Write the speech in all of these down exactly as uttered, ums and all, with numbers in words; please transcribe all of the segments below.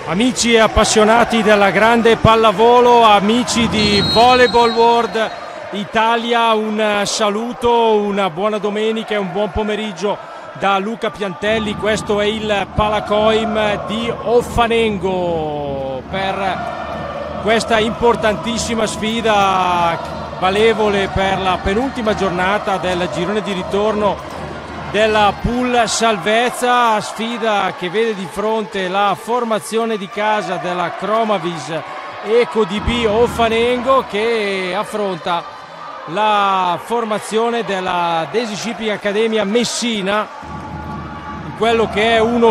Amici e appassionati della grande pallavolo, amici di Volleyball World Italia, un saluto, una buona domenica e un buon pomeriggio da Luca Piantelli. Questo è il Palacoim di Offanengo per questa importantissima sfida valevole per la penultima giornata del girone di ritorno della pool salvezza, sfida che vede di fronte la formazione di casa della Chromavis EcoDB Offanengo che affronta la formazione della Daisy Shipping Accademia Messina in quello che è uno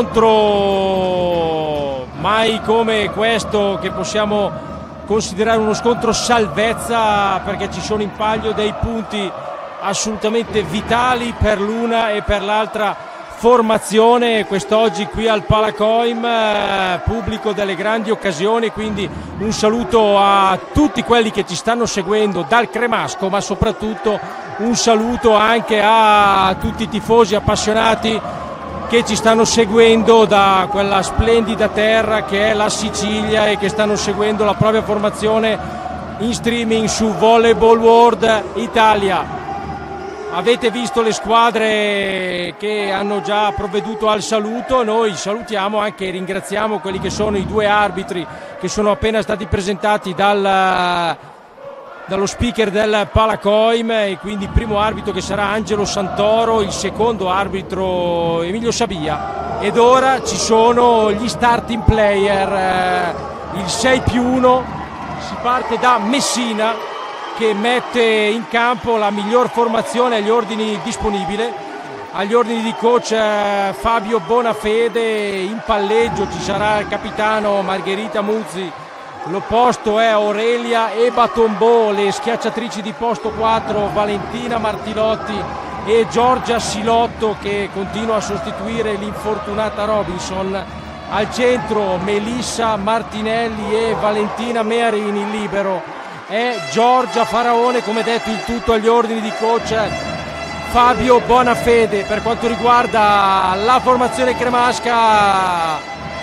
scontro mai come questo, che possiamo considerare uno scontro salvezza, perché ci sono in palio dei punti assolutamente vitali per l'una e per l'altra formazione quest'oggi qui al Palacoim, eh, pubblico delle grandi occasioni. Quindi un saluto a tutti quelli che ci stanno seguendo dal Cremasco, ma soprattutto un saluto anche a tutti i tifosi appassionati che ci stanno seguendo da quella splendida terra che è la Sicilia e che stanno seguendo la propria formazione in streaming su Volleyball World Italia. Avete visto le squadre che hanno già provveduto al saluto, noi salutiamo anche e ringraziamo quelli che sono i due arbitri che sono appena stati presentati dal, dallo speaker del Palacoim, e quindi il primo arbitro che sarà Angelo Santoro, il secondo arbitro Emilio Sabia, ed ora ci sono gli starting player, il sei più uno, si parte da Messina che mette in campo la miglior formazione agli ordini disponibile, agli ordini di coach eh, Fabio Bonafede. In palleggio ci sarà il capitano Margherita Muzzi, l'opposto è Aurelia Ebatombo, le schiacciatrici di posto quattro Valentina Martilotti e Giorgia Silotto che continua a sostituire l'infortunata Robinson. Al centro Melissa Martinelli e Valentina Mearini. In libero è Giorgia Faraone, come detto il tutto agli ordini di coach Fabio Bonafede. Per quanto riguarda la formazione cremasca,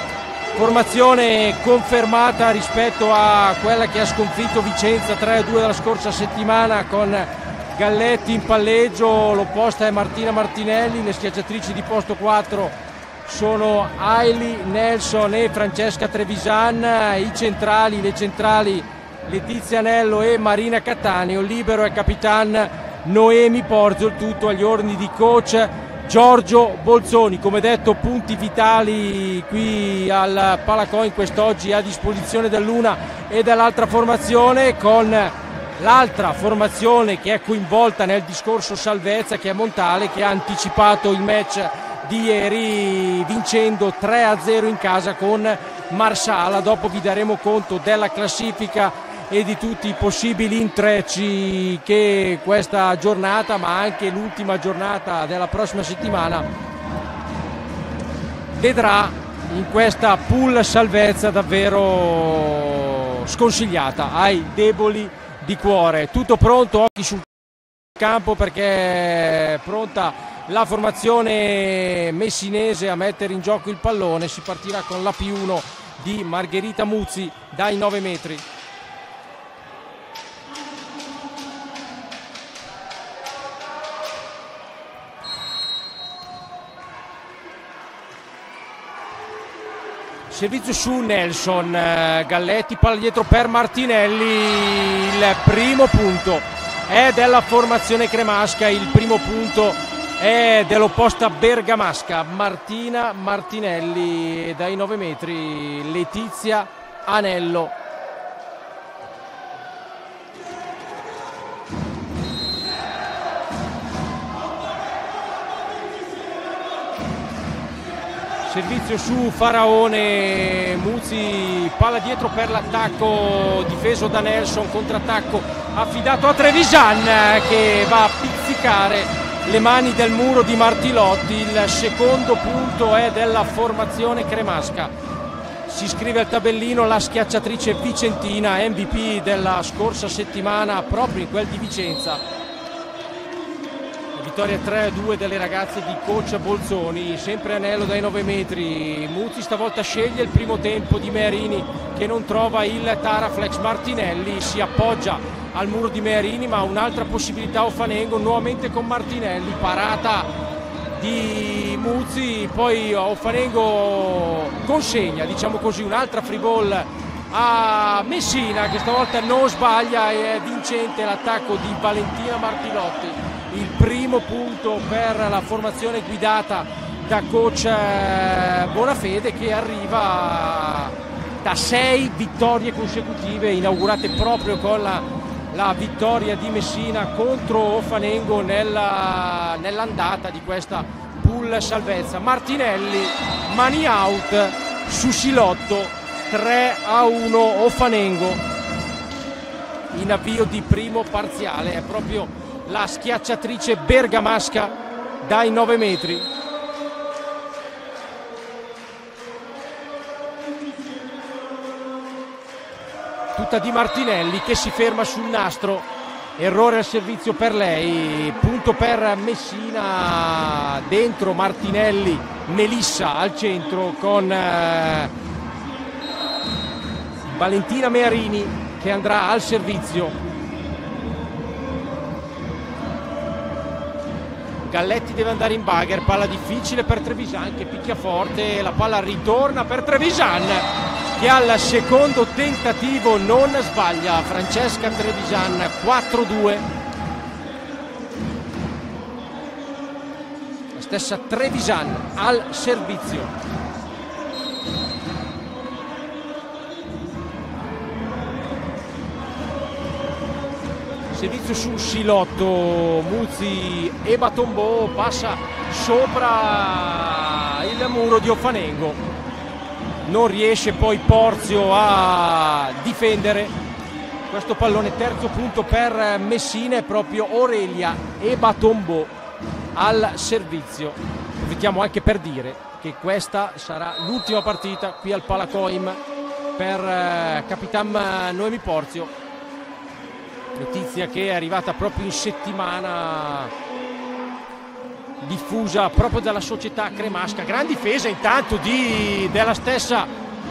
formazione confermata rispetto a quella che ha sconfitto Vicenza tre a due della scorsa settimana, con Galletti in palleggio, l'opposta è Martina Martinelli, le schiacciatrici di posto quattro sono Ailey Nelson e Francesca Trevisan, i centrali, le centrali Letizia Anello e Marina Cattaneo. Libero è capitan Noemi Porzio, il tutto agli ordini di coach Giorgio Bolzoni. Come detto, punti vitali qui al Palacoim quest'oggi a disposizione dell'una e dell'altra formazione, con l'altra formazione che è coinvolta nel discorso salvezza, che è Montale, che ha anticipato il match di ieri vincendo tre a zero in casa con Marsala. Dopo vi daremo conto della classifica e di tutti i possibili intrecci che questa giornata, ma anche l'ultima giornata della prossima settimana, vedrà in questa pool salvezza davvero sconsigliata ai deboli di cuore. Tutto pronto, occhi sul campo, perché è pronta la formazione messinese a mettere in gioco il pallone. Si partirà con la più uno di Margherita Muzzi dai nove metri. Servizio su Nelson, Galletti, palla dietro per Martinelli. Il primo punto è della formazione cremasca, il primo punto è dell'opposta bergamasca. Martina Martinelli dai nove metri, Letizia Anello. Servizio su Faraone, Muzzi, palla dietro per l'attacco difeso da Nelson, contrattacco affidato a Trevisan che va a pizzicare le mani del muro di Martilotti. Il secondo punto è della formazione cremasca. Si scrive al tabellino la schiacciatrice vicentina, M V P della scorsa settimana proprio in quel di Vicenza. Vittoria tre a due delle ragazze di coach Bolzoni, sempre anello dai nove metri. Muzzi stavolta sceglie il primo tempo di Mearini che non trova il Taraflex. Martinelli si appoggia al muro di Mearini, ma un'altra possibilità Ofanengo nuovamente con Martinelli, parata di Muzzi, poi Ofanengo consegna, diciamo così, un'altra free ball a Messina che stavolta non sbaglia e è vincente l'attacco di Valentina Martilotti. Il primo punto per la formazione guidata da coach Bonafede, che arriva da sei vittorie consecutive inaugurate proprio con la, la vittoria di Messina contro Ofanengo nella, nell'andata di questa pool salvezza. Martinelli, mani out su Silotto, tre a uno Ofanengo in avvio di primo parziale. È proprio la schiacciatrice bergamasca dai nove metri. Tutta di Martinelli che si ferma sul nastro, errore al servizio per lei, punto per Messina. Dentro Martinelli, Melissa al centro con eh, Valentina Mearini che andrà al servizio. Galletti deve andare in bagger, palla difficile per Trevisan che picchia forte, la palla ritorna per Trevisan che al secondo tentativo non sbaglia. Francesca Trevisan, quattro due. La stessa Trevisan al servizio. Servizio su Silotto, Muzzi e Batombo, passa sopra il muro di Ofanengo, non riesce poi Porzio a difendere questo pallone. Terzo punto per Messina, è proprio Aurelia e Batombo al servizio. Approfittiamo anche per dire che questa sarà l'ultima partita qui al Palacoim per Capitan Noemi Porzio. Notizia che è arrivata proprio in settimana, diffusa proprio dalla società cremasca. Gran difesa intanto di, della stessa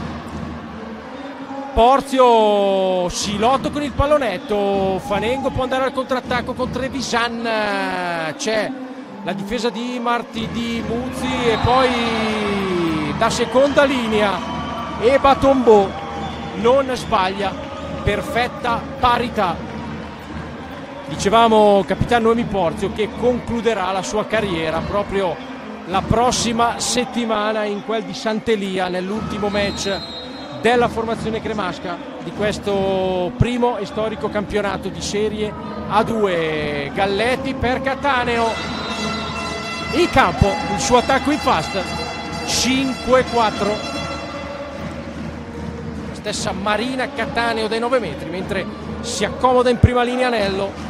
Porzio. Silotto con il pallonetto, Fanengo può andare al contrattacco con Trevisan, c'è la difesa di Marti di Muzzi e poi da seconda linea e Batombo non sbaglia, perfetta parità. Dicevamo Capitan Noemi Porzio che concluderà la sua carriera proprio la prossima settimana in quel di Sant'Elia, nell'ultimo match della formazione cremasca di questo primo e storico campionato di Serie A due. Galletti per Cattaneo in campo, il suo attacco in fast, cinque quattro. La stessa Marina Cattaneo dai nove metri, mentre si accomoda in prima linea Anello.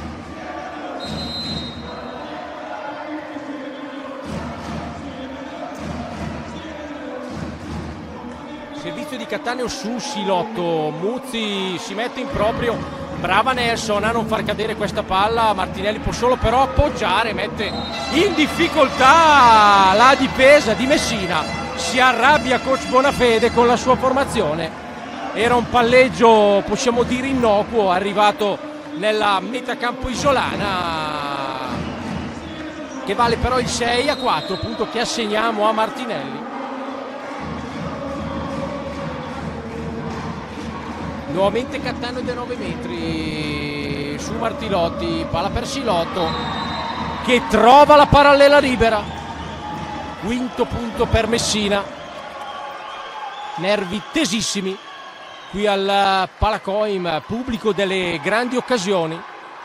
Servizio di Cattaneo su Silotto, Muzzi si mette in proprio, brava Nelson a non far cadere questa palla. Martinelli può solo però appoggiare, mette in difficoltà la difesa di Messina, si arrabbia coach Bonafede con la sua formazione. Era un palleggio, possiamo dire, innocuo, arrivato nella metacampo isolana, che vale però il sei a quattro, punto che assegniamo a Martinelli. Nuovamente Cattaneo da nove metri su Martilotti, palla per Silotto che trova la parallela libera. Quinto punto per Messina, nervi tesissimi qui al Palacoim, pubblico delle grandi occasioni.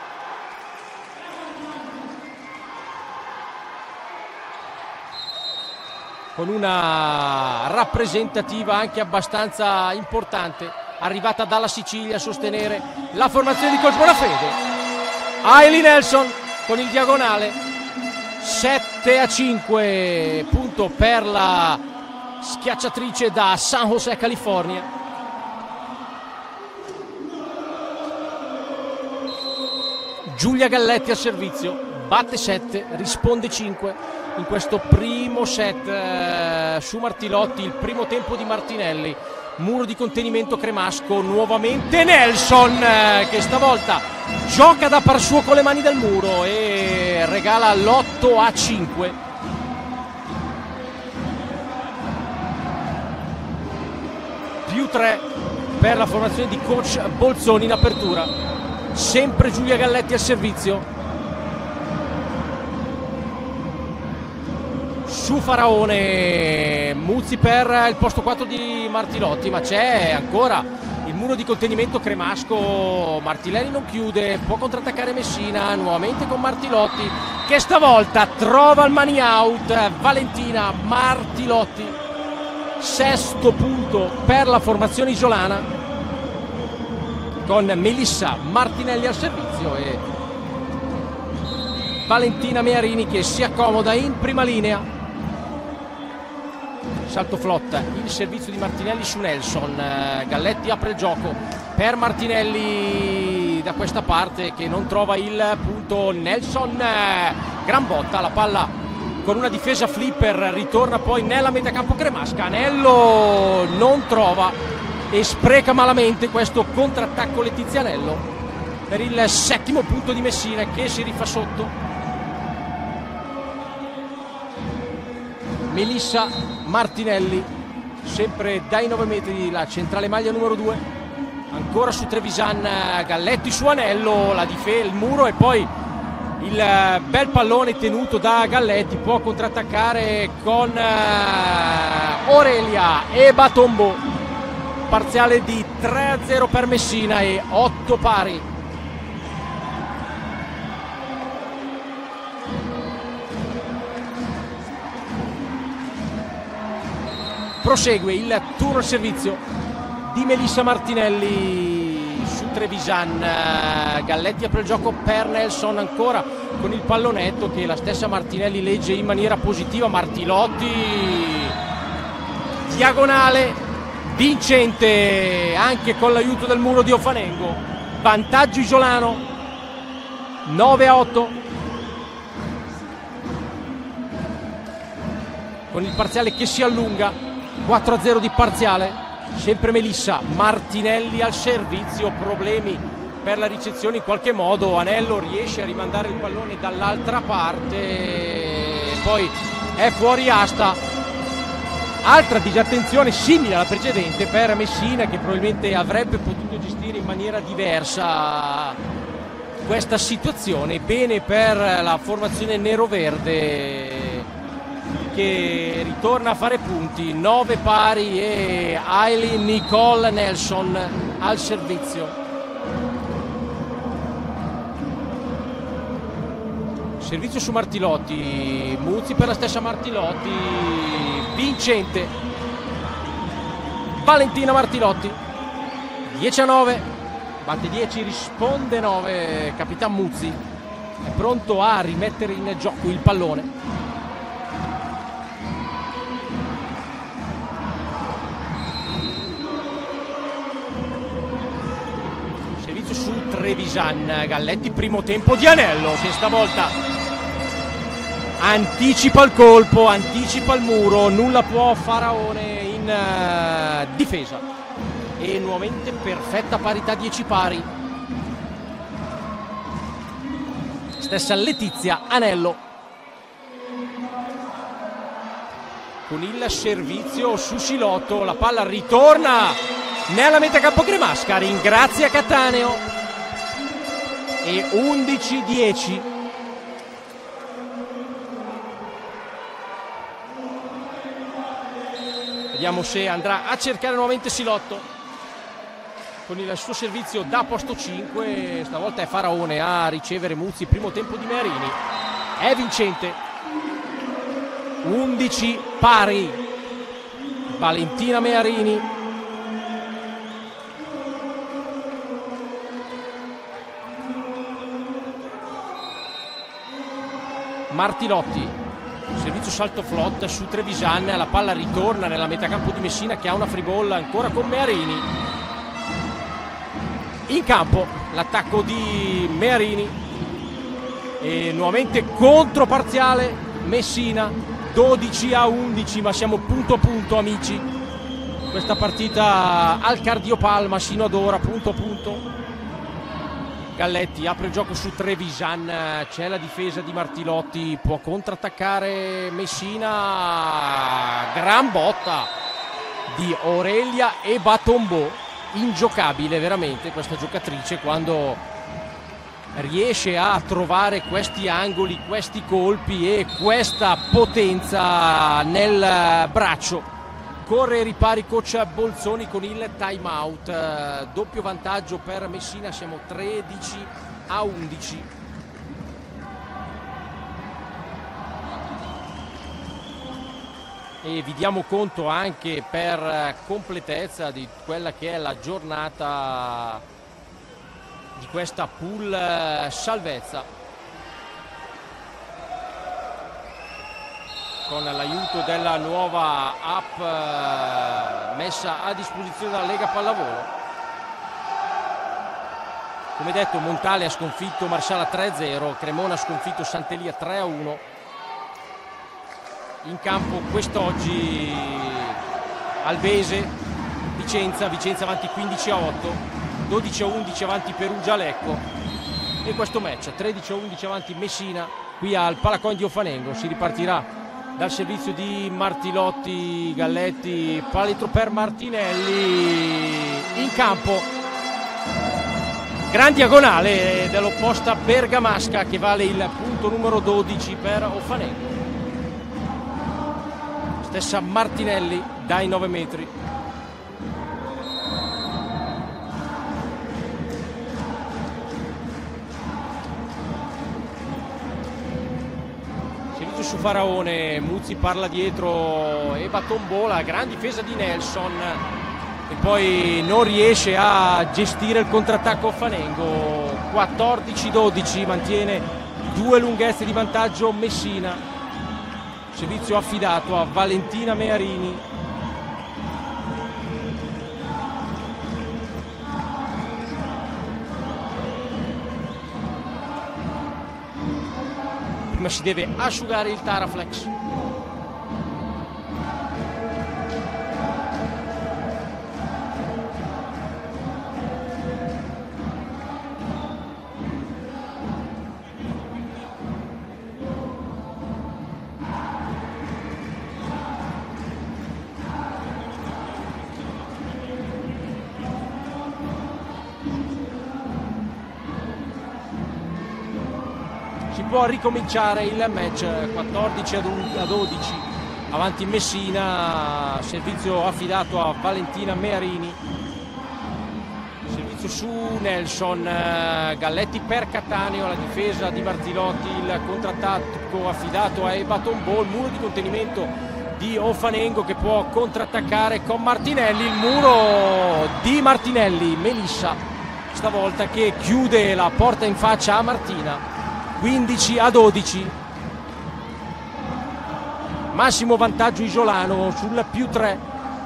Con una rappresentativa anche abbastanza importante arrivata dalla Sicilia a sostenere la formazione di coach Bonafede. Hailey Nelson con il diagonale, sette a cinque, punto per la schiacciatrice da San José, California. Giulia Galletti al servizio, batte sette, risponde cinque in questo primo set. eh, su Martilotti il primo tempo di Martinelli, muro di contenimento cremasco, nuovamente Nelson eh, che stavolta gioca da par suo con le mani del muro e regala l'otto a cinque. Più tre per la formazione di coach Bolzoni in apertura, sempre Giulia Galletti al servizio. Su Faraone, Muzzi per il posto quattro di Martilotti, ma c'è ancora il muro di contenimento cremasco. Martinelli non chiude, può contrattaccare Messina, nuovamente con Martilotti che stavolta trova il money out. Valentina Martilotti, sesto punto per la formazione isolana, con Melissa Martinelli al servizio e Valentina Mearini che si accomoda in prima linea. Salto flotta, il servizio di Martinelli su Nelson. Galletti apre il gioco per Martinelli da questa parte che non trova il punto. Nelson, gran botta, la palla con una difesa flipper ritorna poi nella metacampo cremasca. Anello non trova e spreca malamente questo contrattacco Letizianello per il settimo punto di Messina che si rifà sotto. Melissa Martinelli, sempre dai nove metri, la centrale maglia numero due, ancora su Trevisan. Galletti su Anello, la difesa, il muro e poi il bel pallone tenuto da Galletti, può contrattaccare con Aurelia e Batombo, parziale di tre a zero per Messina e otto pari. Prosegue il turno al servizio di Melissa Martinelli su Trevisan. Galletti apre il gioco per Nelson, ancora con il pallonetto che la stessa Martinelli legge in maniera positiva. Martilotti, diagonale vincente anche con l'aiuto del muro di Ofanengo. Vantaggio isolano nove a otto, con il parziale che si allunga. quattro a zero di parziale, sempre Melissa Martinelli al servizio, problemi per la ricezione in qualche modo. Anello riesce a rimandare il pallone dall'altra parte, poi è fuori asta. Altra disattenzione simile alla precedente per Messina, che probabilmente avrebbe potuto gestire in maniera diversa questa situazione. Bene per la formazione nero-verde che ritorna a fare punti, nove pari e Aileen Nicole Nelson al servizio. Servizio su Martilotti, Muzzi per la stessa Martilotti, vincente Valentina Martilotti, dieci a nove, batte dieci, risponde nove. Capitan Muzzi è pronto a rimettere in gioco il pallone. Su Trevisan. Galletti, primo tempo di Anello che stavolta anticipa il colpo, anticipa il muro, nulla può Faraone in uh, difesa e nuovamente perfetta parità, dieci pari. Stessa Letizia Anello con il servizio su Silotto, la palla ritorna nella metacampo cremasca, ringrazia Cattaneo e undici a dieci. Vediamo se andrà a cercare nuovamente Silotto con il suo servizio da posto cinque. Stavolta è Faraone a ricevere Muzzi, primo tempo di Mearini è vincente, undici pari. Valentina Mearini, Martilotti, servizio salto flot su Trevisan, la palla ritorna nella metacampo di Messina che ha una free ball ancora con Mearini. In campo l'attacco di Mearini E nuovamente controparziale Messina, dodici a undici, ma siamo punto a punto, amici. Questa partita al cardiopalma sino ad ora, punto a punto. Galletti apre il gioco su Trevisan, c'è la difesa di Martilotti, può contrattaccare Messina, gran botta di Aurelia e Batombo, ingiocabile veramente questa giocatrice quando riesce a trovare questi angoli, questi colpi e questa potenza nel braccio. Corre ai ripari coach Bolzoni con il time out, eh, doppio vantaggio per Messina, siamo tredici a undici. E vi diamo conto anche per completezza di quella che è la giornata di questa pool salvezza, con l'aiuto della nuova app eh, messa a disposizione dalla Lega Pallavolo. Come detto, Montale ha sconfitto Marsala tre a zero, Cremona ha sconfitto Sant'Elia tre a uno. In campo quest'oggi Alvese, Vicenza, Vicenza avanti quindici a otto, dodici a undici avanti Perugia Lecco, e questo match tredici a undici avanti Messina qui al Palacoin di Ofanengo. Si ripartirà dal servizio di Martilotti, Galletti, pallitro per Martinelli, in campo gran diagonale dell'opposta bergamasca che vale il punto numero dodici per Ofanengo. Stessa Martinelli dai nove metri. Su Faraone, Muzzi parla dietro e Batombola, gran difesa di Nelson e poi non riesce a gestire il contrattacco Ofanengo. Quattordici dodici, mantiene due lunghezze di vantaggio Messina. Servizio affidato a Valentina Mearini. Prima si deve asciugare il Taraflex. Può ricominciare il match. Quattordici a dodici avanti Messina, servizio affidato a Valentina Mearini, servizio su Nelson, Galletti per Cattaneo, la difesa di Martilotti, il contrattacco affidato a Batombo, il muro di contenimento di Ofanengo che può contrattaccare con Martinelli, il muro di Martinelli, Melissa stavolta che chiude la porta in faccia a Martina. quindici a dodici, massimo vantaggio isolano sul più tre,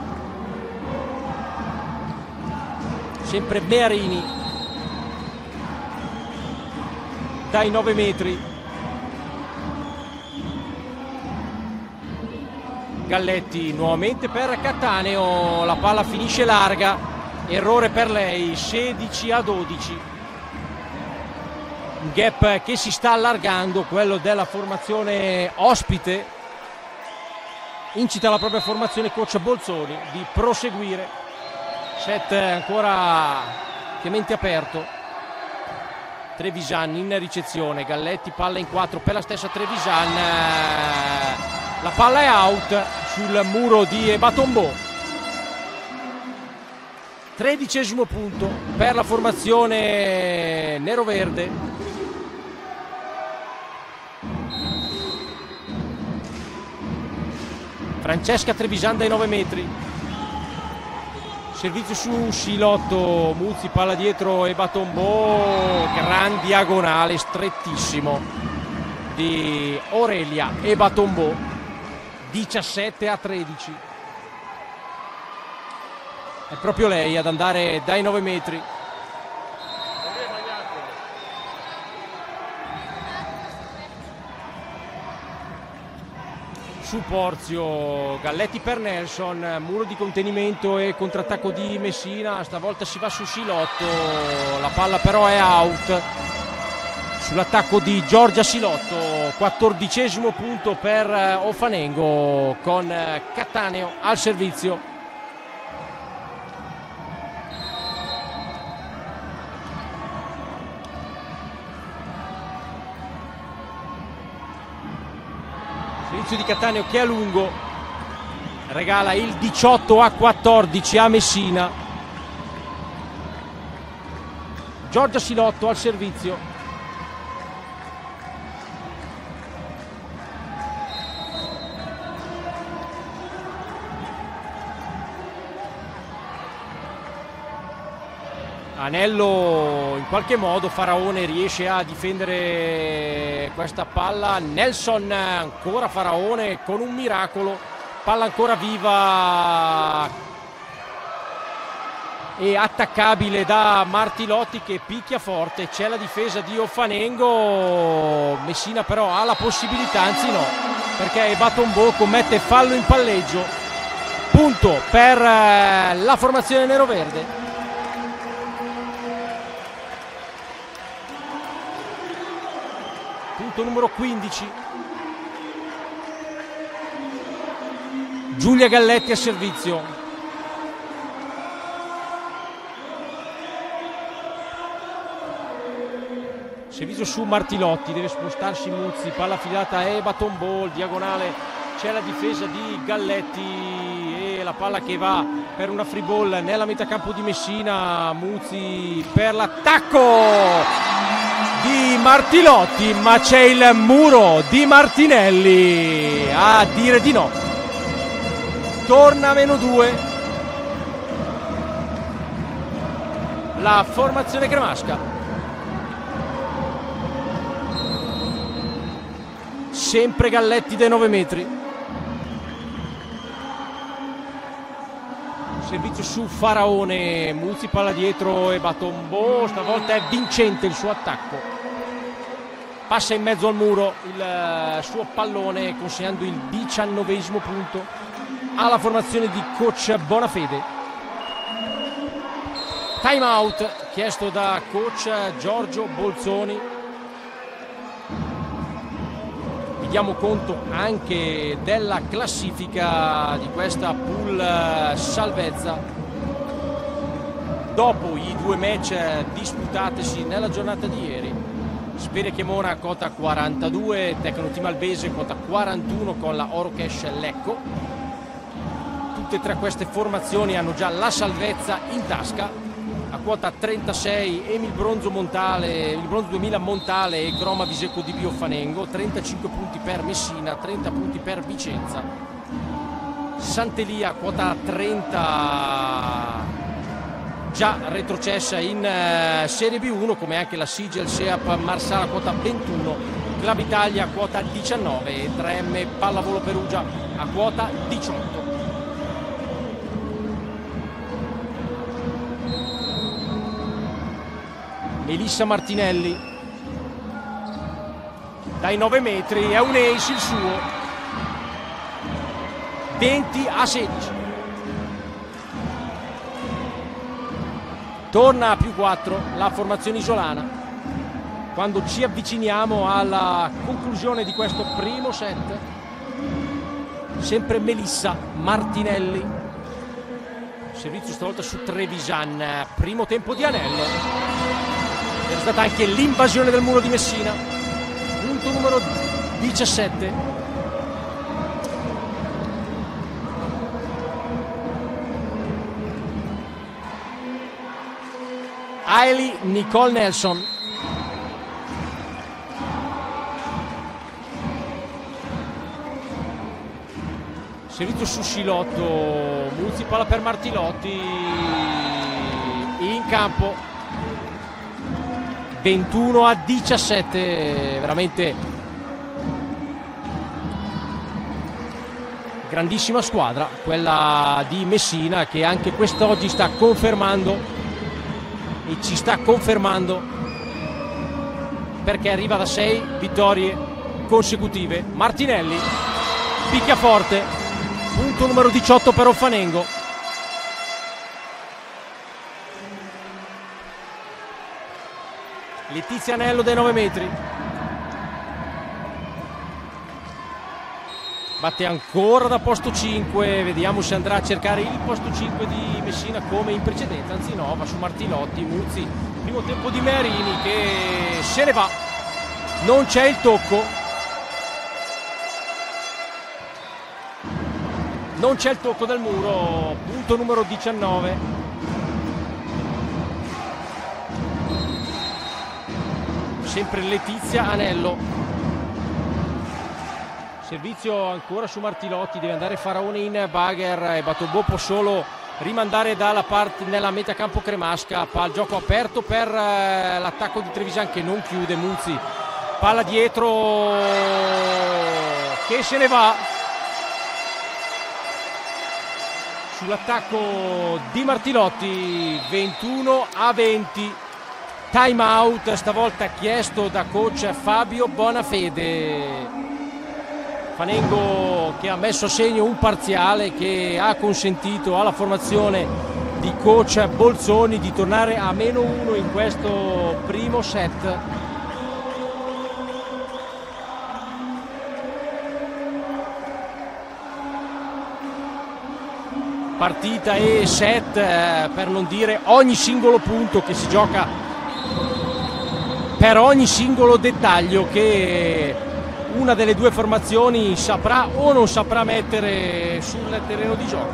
sempre Mearini dai nove metri, Galletti nuovamente per Cattaneo, la palla finisce larga, errore per lei, sedici a dodici. Un gap che si sta allargando, quello della formazione ospite. Incita la propria formazione coach Bolzoni di proseguire. Set ancora chiaramente aperto. Trevisan in ricezione, Galletti palla in quattro per la stessa Trevisan. La palla è out sul muro di Batombo. Tredicesimo punto per la formazione nero-verde. Francesca Trevisan dai nove metri, servizio su Silotto, Muzzi palla dietro e Batombo, gran diagonale strettissimo di Aurelia e Batombo, diciassette a tredici. È proprio lei ad andare dai nove metri. su Porzio, Galletti per Nelson, muro di contenimento e contrattacco di Messina, stavolta si va su Silotto, la palla però è out sull'attacco di Giorgia Silotto. Quattordicesimo punto per Ofanengo con Cattaneo al servizio. Servizio di Cattaneo che a lungo regala il diciotto a quattordici a Messina. Giorgia Silotto al servizio. Anello, in qualche modo Faraone riesce a difendere questa palla. Nelson, ancora Faraone con un miracolo, palla ancora viva e attaccabile da Martilotti che picchia forte. C'è la difesa di Ofanengo, Messina però ha la possibilità, anzi no, perché Batombo commette fallo in palleggio. Punto per la formazione neroverde. Punto numero quindici. Giulia Galletti a servizio. Servizio su Martilotti, deve spostarsi Muzzi, palla affidata a Eba Tombò, diagonale c'è la difesa di Galletti e la palla che va per una free ball nella metà campo di Messina. Muzzi per l'attacco di Martilotti, ma c'è il muro di Martinelli a dire di no. Torna a meno due la formazione cremasca. Sempre Galletti dai nove metri. Servizio su Faraone, Muzzi palla dietro e Batombo, stavolta è vincente il suo attacco, passa in mezzo al muro il suo pallone consegnando il diciannovesimo punto alla formazione di coach Bonafede. Time out chiesto da coach Giorgio Bolzoni. Diamo conto anche della classifica di questa pool salvezza dopo i due match disputatesi nella giornata di ieri. Sperre Chiemona quota quarantadue, Tecnoteam Albese quota quarantuno con la Oro Cash Lecco. Tutte e tre queste formazioni hanno già la salvezza in tasca. A quota trentasei Emil Bronzo Montale, il Bronzo duemila Montale e Croma Viseco di Biofanengo, trentacinque punti per Messina, trenta punti per Vicenza. Sant'Elia quota trenta, già retrocessa in uh, Serie B uno, come anche la Sigel Seap Marsala quota ventuno, Club Italia quota diciannove e tre M Pallavolo Perugia a quota diciotto. Elissa Martinelli dai nove metri, è un ace il suo, venti a sedici. Torna a più quattro la formazione isolana quando ci avviciniamo alla conclusione di questo primo set. Sempre Melissa Martinelli, servizio stavolta su Trevisan, primo tempo di Anello. È stata anche l'invasione del muro di Messina. Punto numero diciassette. Hailey Nicole Nelson. Servizio su Silotto, Muzzi palla per Martilotti, in campo. ventuno a diciassette, veramente grandissima squadra quella di Messina, che anche quest'oggi sta confermando e ci sta confermando perché arriva da sei vittorie consecutive. Martinelli picchia forte, punto numero diciotto per Offanengo. Letizia Anello dai nove metri, batte ancora da posto cinque, vediamo se andrà a cercare il posto cinque di Messina come in precedenza, anzi no, va su Martilotti. Muzzi, primo tempo di Mearini che se ne va, non c'è il tocco, non c'è il tocco del muro, punto numero diciannove. Sempre Letizia Anello, servizio ancora su Martilotti, deve andare Faraone in bagger e Batombo può solo rimandare dalla parte nella metacampo cremasca. Pal gioco aperto per eh, l'attacco di Trevisan che non chiude. Muzzi, palla dietro che se ne va sull'attacco di Martilotti. Ventuno a venti, time out stavolta chiesto da coach Fabio Bonafede. Offanengo che ha messo a segno un parziale che ha consentito alla formazione di coach Bolzoni di tornare a meno uno in questo primo set. Partita e set, eh, per non dire ogni singolo punto che si gioca per ogni singolo dettaglio che una delle due formazioni saprà o non saprà mettere sul terreno di gioco.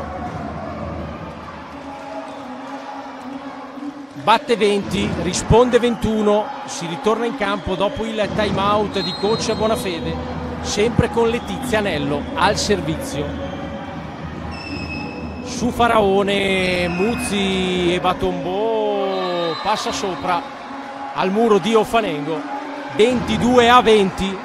Batte venti, risponde ventuno, si ritorna in campo dopo il time out di coach Bonafede, sempre con Letizia Anello al servizio. Su Faraone, Muzzi e Batombo, passa sopra al muro di Offanengo. Ventidue a venti.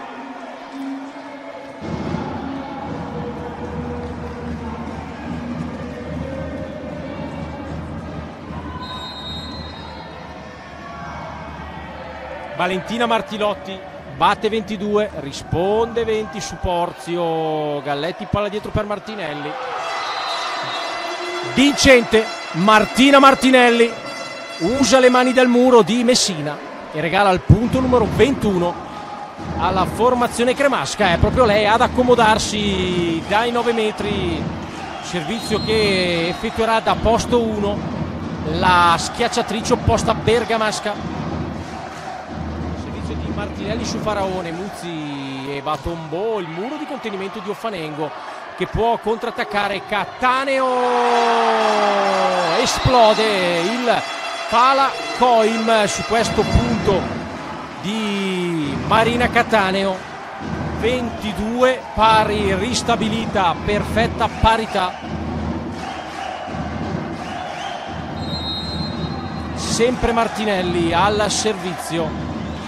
Valentina Martilotti batte ventidue, risponde venti su Porzio. Galletti, palla dietro per Martinelli. Vincente Martina Martinelli usa le mani del muro di Messina e regala il punto numero ventuno alla formazione cremasca. È proprio lei ad accomodarsi dai nove metri, servizio che effettuerà da posto uno la schiacciatrice opposta bergamasca. Martinelli su Faraone, Muzzi e Batombo, il muro di contenimento di Offanengo che può contrattaccare. Cattaneo, esplode il pala coim su questo punto di Marina Cattaneo. Ventidue pari, ristabilita, perfetta parità. Sempre Martinelli al servizio.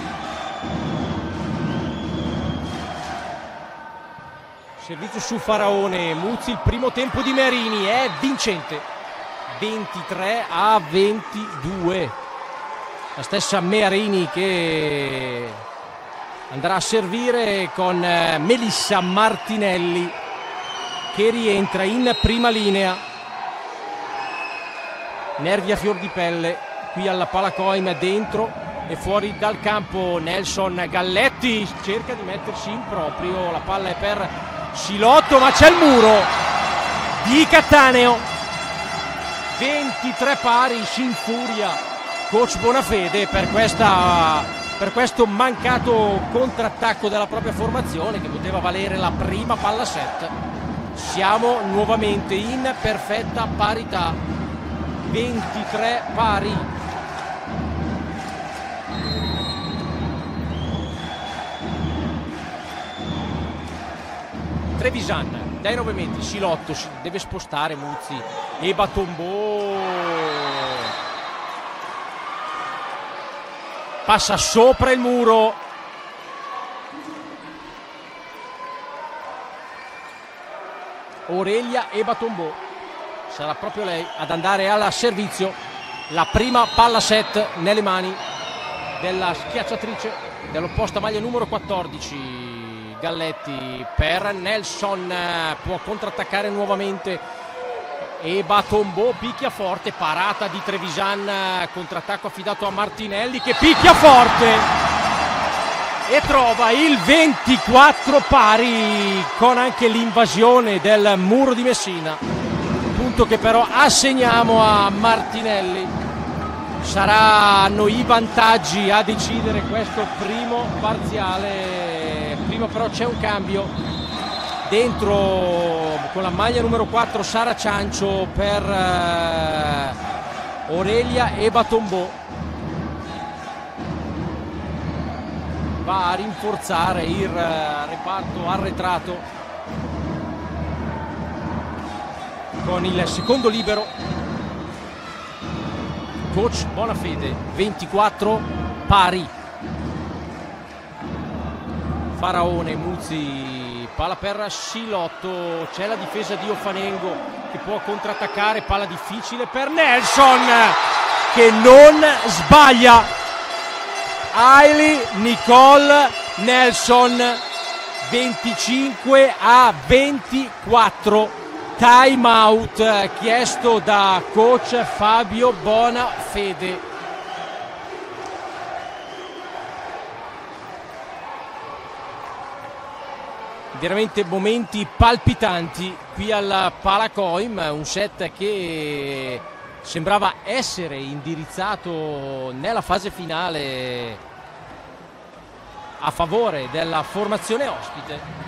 Servizio su Faraone, Muzzi, il primo tempo di Mearini è vincente, ventitré a ventidue. La stessa Mearini che andrà a servire con Melissa Martinelli che rientra in prima linea. Nervi a fior di pelle qui alla Palacoim, dentro e fuori dal campo. Nelson Galletti cerca di mettersi in proprio, la palla è per Silotto ma c'è il muro di Cattaneo. Ventitré pari, si infuria coach Bonafede per, questa, per questo mancato contrattacco della propria formazione che poteva valere la prima palla set. Siamo nuovamente in perfetta parità, ventitré pari. Trevisan dai nove metri, Silotto si deve spostare, Muzzi e Batombo passa sopra il muro. Aurelia e Batombo, sarà proprio lei ad andare al servizio. La prima palla set nelle mani della schiacciatrice dell'opposta maglia numero quattordici Galletti per Nelson, può contrattaccare nuovamente e Batombo picchia forte, parata di Trevisan, contrattacco affidato a Martinelli che picchia forte e trova il ventiquattro pari con anche l'invasione del muro di Messina, punto che però assegniamo a Martinelli. Saranno i vantaggi a decidere questo primo parziale. Prima però c'è un cambio dentro con la maglia numero quattro Sara Ciancio per uh, Aurelia e Batombo. Va a rinforzare il uh, reparto arretrato con il secondo libero. Coach Bonafede, ventiquattro pari. Faraone, Muzzi, palla per Silotto, c'è la difesa di Ofanengo che può contrattaccare, palla difficile per Nelson che non sbaglia. Hailey Nicole Nelson, venticinque a ventiquattro. Time out chiesto da coach Fabio Bonafede. Veramente momenti palpitanti qui al Palacoim, un set che sembrava essere indirizzato nella fase finale a favore della formazione ospite.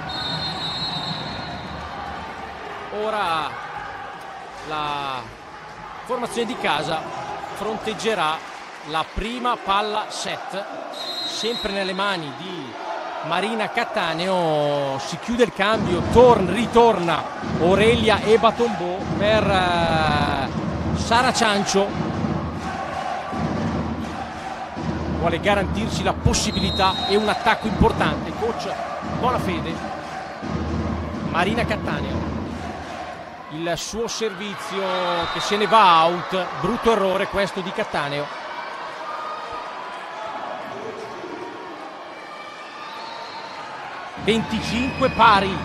Ora la formazione di casa fronteggerà la prima palla set, sempre nelle mani di Marina Cattaneo. Si chiude il cambio, torn, ritorna Aurelia e Batombo per uh, Sara Ciancio. Vuole garantirsi la possibilità e un attacco importante. Coach Bonafede. Marina Cattaneo. Il suo servizio che se ne va out, brutto errore questo di Cattaneo. venticinque pari.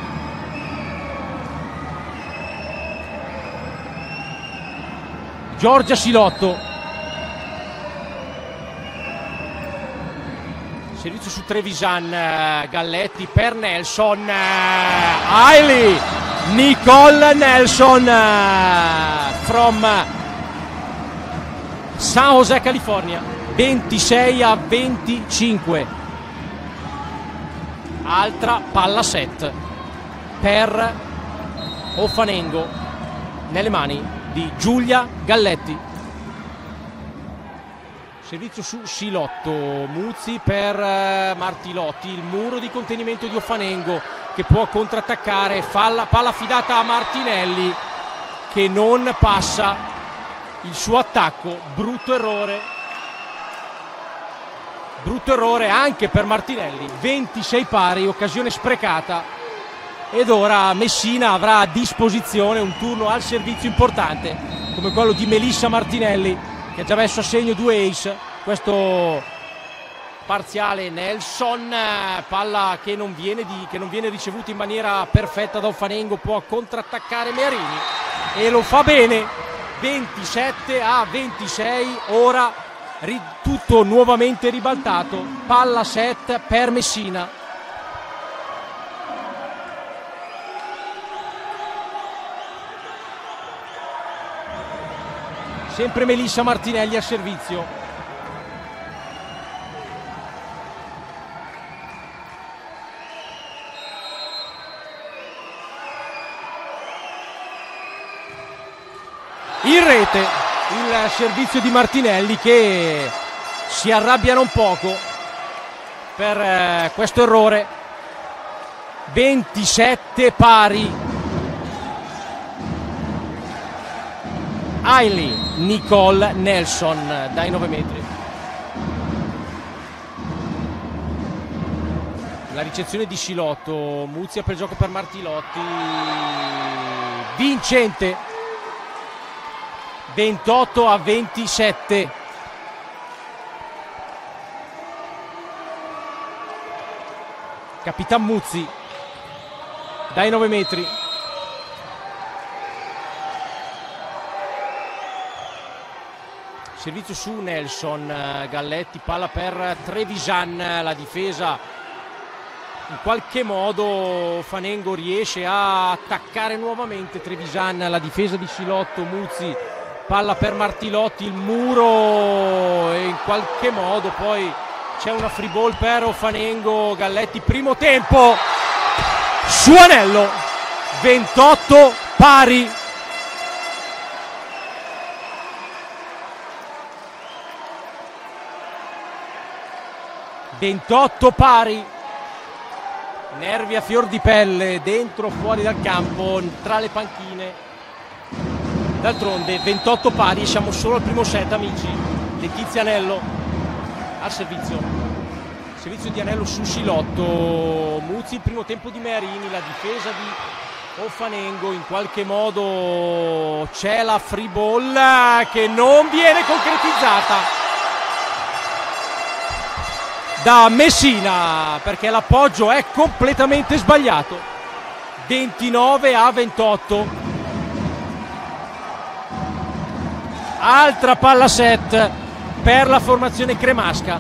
Giorgia Silotto. Servizio su Trevisan, Galletti per Nelson. Hailey Nicole Nelson from San José, California, ventisei a venticinque. Altra palla set per Ofanengo nelle mani di Giulia Galletti. Servizio su Silotto, Muzzi per Martilotti, il muro di contenimento di Ofanengo che può contrattaccare, palla, palla affidata a Martinelli che non passa il suo attacco, brutto errore, brutto errore anche per Martinelli. Ventisei pari, occasione sprecata, ed ora Messina avrà a disposizione un turno al servizio importante come quello di Melissa Martinelli che ha già messo a segno due ace. Questo parziale Nelson, palla che non viene, di, che non viene ricevuta in maniera perfetta da Ofanengo, può contrattaccare Mearini e lo fa bene. Ventisette a ventisei, ora ri, tutto nuovamente ribaltato, palla set per Messina. Sempre Melissa Martinelli al servizio. In rete il servizio di Martinelli che si arrabbia non poco per eh, questo errore. ventisette pari. Hailey Nicole Nelson dai nove metri. La ricezione di Silotto, Muzzi apre il gioco per Martilotti, vincente. ventotto a ventisette. Capitan Muzzi dai nove metri. Servizio su Nelson, Galletti, palla per Trevisan, la difesa in qualche modo Fanengo riesce a attaccare nuovamente Trevisan, la difesa di Silotto, Muzzi, palla per Martilotti, il muro e in qualche modo poi c'è una free ball per Fanengo, Galletti, primo tempo su Anello, ventotto pari. ventotto pari, nervi a fior di pelle, dentro o fuori dal campo, tra le panchine. D'altronde ventotto pari, siamo solo al primo set, amici. Letizia Anello al servizio, servizio di Anello su Silotto, Muzzi, il primo tempo di Mearini, la difesa di Fanengo, in qualche modo c'è la free ball che non viene concretizzata da Messina perché l'appoggio è completamente sbagliato. ventinove a ventotto, altra palla set per la formazione cremasca.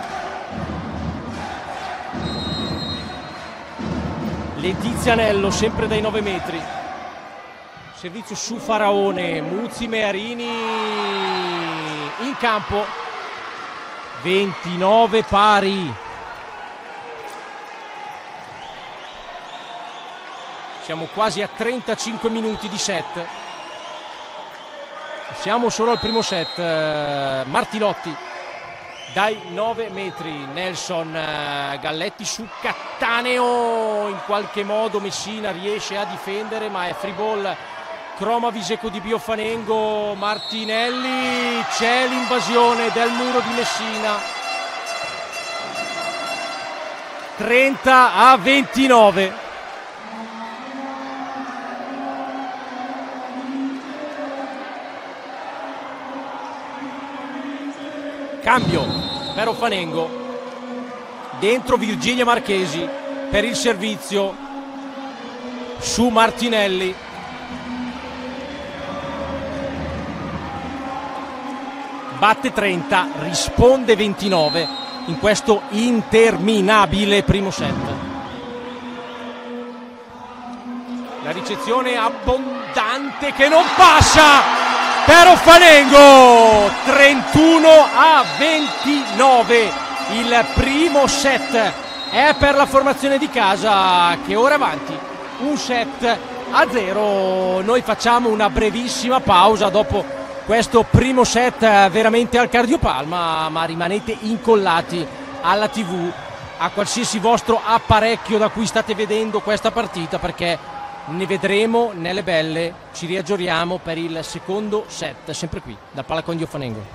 Letizia Anello sempre dai nove metri, servizio su Faraone, Muzzi, Mearini in campo, ventinove pari. Siamo quasi a trentacinque minuti di set. Siamo solo al primo set. Martilotti dai nove metri, Nelson, Galletti su Cattaneo, in qualche modo Messina riesce a difendere ma è free ball. Croma Viseco di Biofanengo, Martinelli, c'è l'invasione del muro di Messina. trenta a ventinove. Cambio per Ofanengo. Dentro Virginia Marchesi per il servizio su Martinelli. Batte trenta, risponde ventinove in questo interminabile primo set. La ricezione abbondante che non passa per Ofanengo, trentuno a ventinove. Il primo set è per la formazione di casa che ora è avanti un set a zero. Noi facciamo una brevissima pausa dopo questo primo set veramente al cardiopalma, ma rimanete incollati alla tivù, a qualsiasi vostro apparecchio da cui state vedendo questa partita, perché ne vedremo nelle belle. Ci riaggiorniamo per il secondo set, sempre qui dal Palacon di Ofanengo.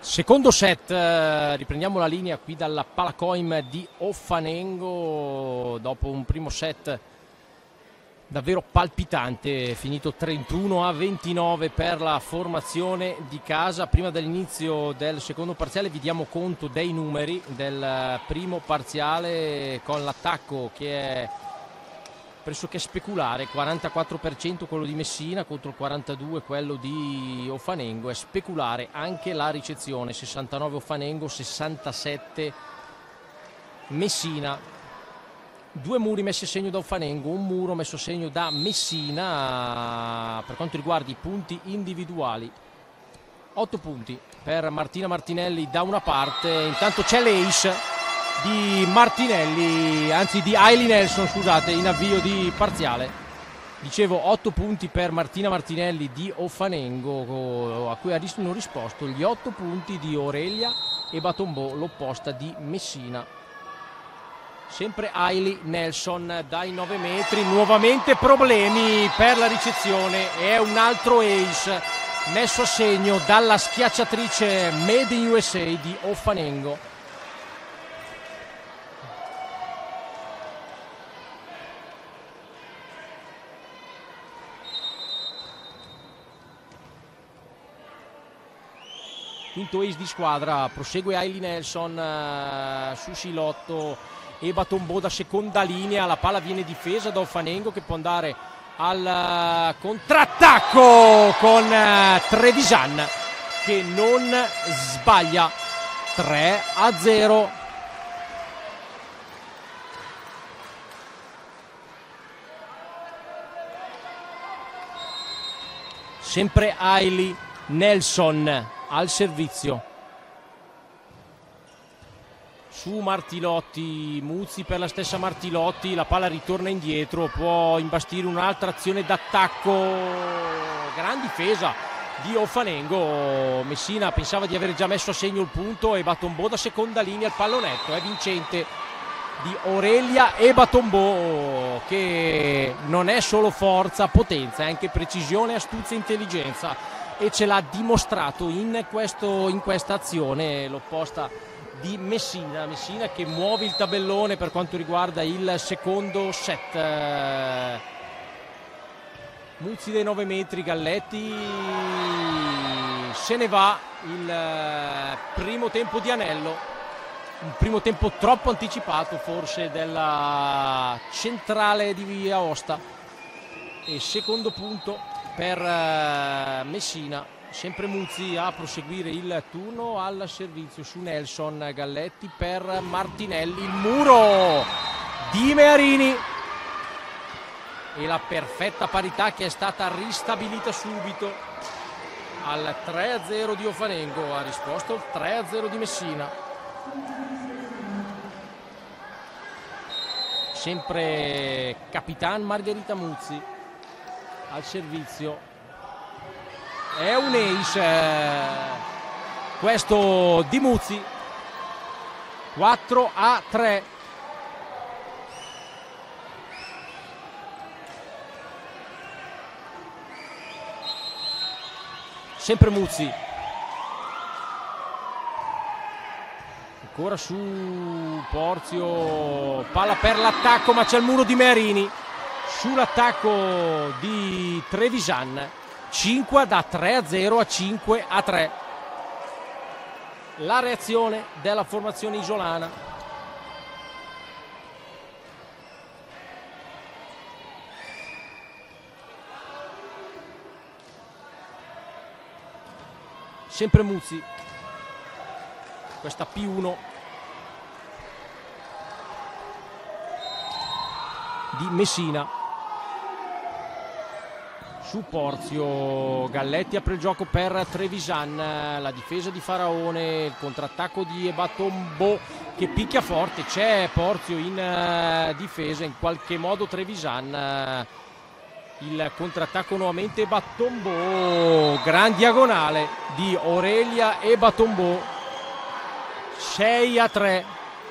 Secondo set, eh, riprendiamo la linea qui dalla Palacoim di Offanengo dopo un primo set davvero palpitante, finito trentuno a ventinove per la formazione di casa. Prima dell'inizio del secondo parziale vi diamo conto dei numeri del primo parziale, con l'attacco che è pressoché speculare, quarantaquattro per cento quello di Messina contro il quarantadue per cento quello di Offanengo. È speculare anche la ricezione, sessantanove Offanengo, sessantasette Messina. Due muri messi a segno da Offanengo, un muro messo a segno da Messina. Per quanto riguarda i punti individuali, otto punti per Martina Martinelli da una parte, intanto c'è l'ace di Martinelli, anzi di Hailey Nelson, scusate, in avvio di parziale. Dicevo otto punti per Martina Martinelli di Offanengo, a cui hanno risposto gli otto punti di Aurelia e Batombo, l'opposta di Messina. Sempre Hailey Nelson dai nove metri, nuovamente problemi per la ricezione, è un altro ace messo a segno dalla schiacciatrice Made in U S A di Offanengo. Quinto ace di squadra, prosegue Hailey Nelson uh, su Silotto e Batombo da seconda linea. La palla viene difesa da Offanengo, che può andare al uh, contrattacco con uh, Trevisan, che non sbaglia. Tre a zero. Sempre Hailey Nelson al servizio su Martilotti, Muzzi per la stessa Martilotti, la palla ritorna indietro, può imbastire un'altra azione d'attacco. Gran difesa di Offanengo. Messina pensava di aver già messo a segno il punto e Batombo da seconda linea, il pallonetto è vincente di Aurelia e Batombo, che non è solo forza, potenza, è anche precisione, astuzia e intelligenza, e ce l'ha dimostrato in, questo, in questa azione, l'opposta di Messina. Messina che muove il tabellone per quanto riguarda il secondo set. Muzzi dei nove metri, Galletti, se ne va il primo tempo di anello, un primo tempo troppo anticipato forse della centrale di Via Aosta, e secondo punto per Messina. Sempre Muzzi a proseguire il turno al servizio su Nelson. Galletti per Martinelli, il muro di Mearini e la perfetta parità che è stata ristabilita subito al tre a zero di Offanengo. Ha risposto il tre a zero di Messina. Sempre Capitan Margherita Muzzi al servizio. È un ace eh, questo di Muzzi. Quattro a tre. Sempre Muzzi, ancora su Porzio, palla per l'attacco, ma c'è il muro di Mearini sull'attacco di Trevisan. Cinque da tre a zero a cinque a tre. La reazione della formazione isolana. Sempre Muzzi, questa P uno di Messina. Su Porzio, Galletti apre il gioco per Trevisan, la difesa di Faraone, il contrattacco di Batombo che picchia forte, c'è Porzio in uh, difesa, in qualche modo Trevisan, uh, il contrattacco nuovamente Batombo, gran diagonale di Aurelia e Batombo. Sei a tre.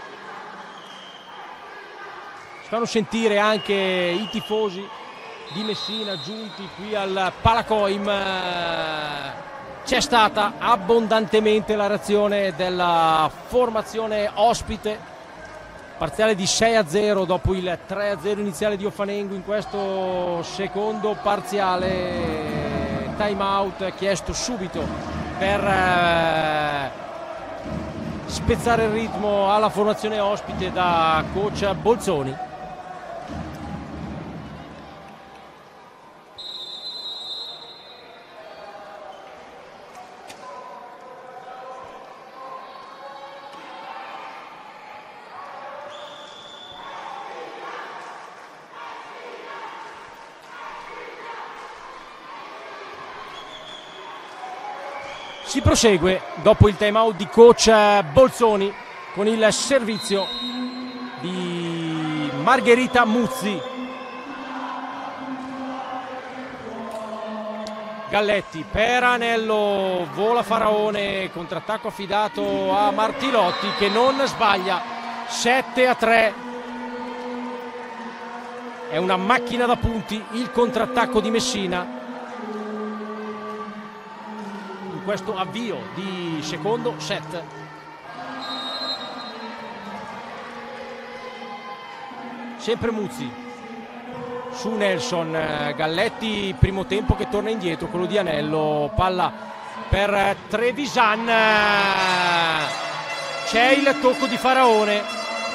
Si fanno sentire anche i tifosi di Messina giunti qui al Palacoim. c'è stata abbondantemente la reazione della formazione ospite, parziale di sei a zero dopo il tre a zero iniziale di Ofanengo. In questo secondo parziale time out chiesto subito per eh, spezzare il ritmo alla formazione ospite da coach Bolzoni. Si prosegue dopo il time out di coach Bolzoni con il servizio di Margherita Muzzi. Galletti per Anello, vola Faraone, contrattacco affidato a Martilotti che non sbaglia. Sette a tre. È una macchina da punti il contrattacco di Messina. Questo avvio di secondo set. Sempre Muzzi su Nelson. Galletti, primo tempo che torna indietro, quello di Anello, palla per Trevisan, c'è il tocco di Faraone.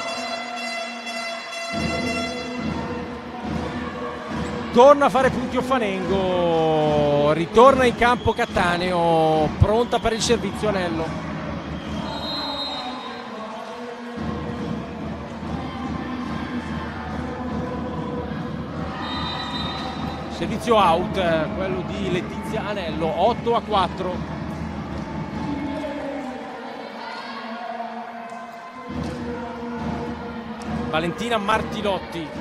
Torna a fare punti Ofanengo, ritorna in campo Cattaneo, pronta per il servizio Anello. Servizio out, quello di Letizia Anello, otto a quattro. Valentina Martilotti.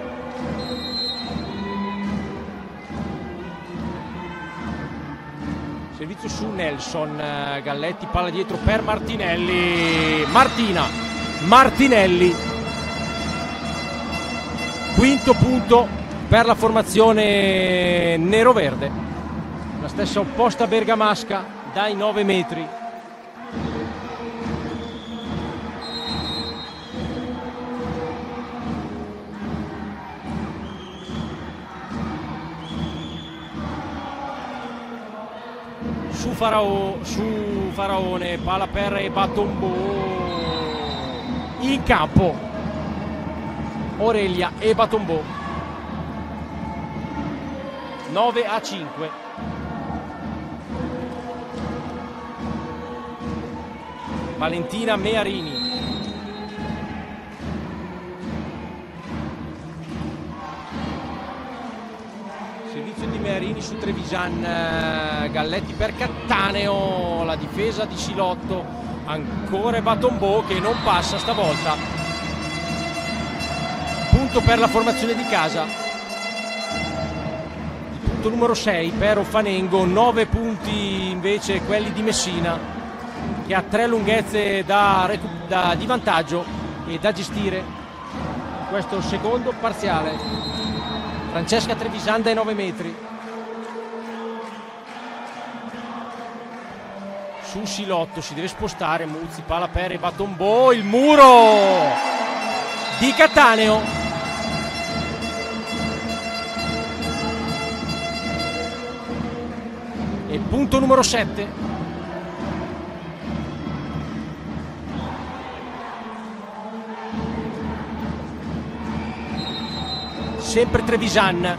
Servizio su Nelson, Galletti, palla dietro per Martinelli, Martina, Martinelli, quinto punto per la formazione nero-verde, la stessa opposta bergamasca dai nove metri. Su, Farao, su Faraone, palla per Ebatombo, in campo Aurelia Ebatombo, nove a cinque. Valentina Mearini, servizio di Mearini su Trevisan, Galletti per Cattaneo, la difesa di Silotto, ancora Batombo che non passa stavolta. Punto per la formazione di casa, il punto numero sei per Ofanengo, nove punti invece quelli di Messina, che ha tre lunghezze da, da, di vantaggio e da gestire questo secondo parziale. Francesca Trevisan dai nove metri. Su Silotto si deve spostare, Muzzi, palla per Ebatombo, il muro di Cattaneo. E punto numero sette. Sempre Trevisan.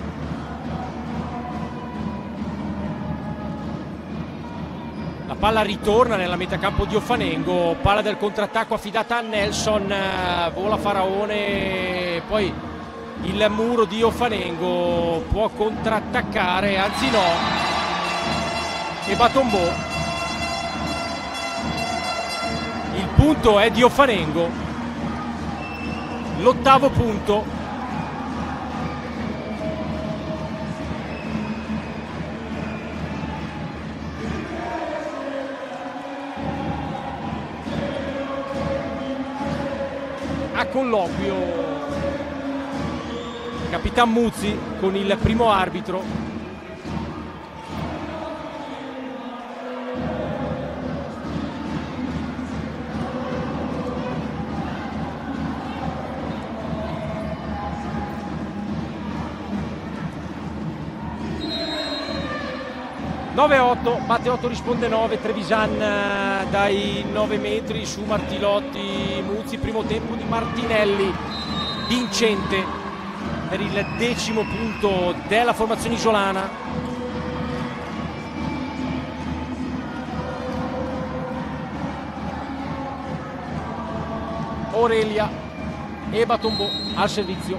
La palla ritorna nella metacampo di Ofanengo, palla del contrattacco affidata a Nelson, vola Faraone, poi il muro di Ofanengo può contrattaccare, anzi no, e Batombo. Il punto è di Ofanengo, l'ottavo punto. A colloquio Capitan Muzzi con il primo arbitro. nove otto, batte otto, risponde nove, Trevisan eh, dai nove metri su Martilotti, Muzzi, primo tempo di Martinelli, vincente per il decimo punto della formazione isolana. Aurelia e Batombo al servizio.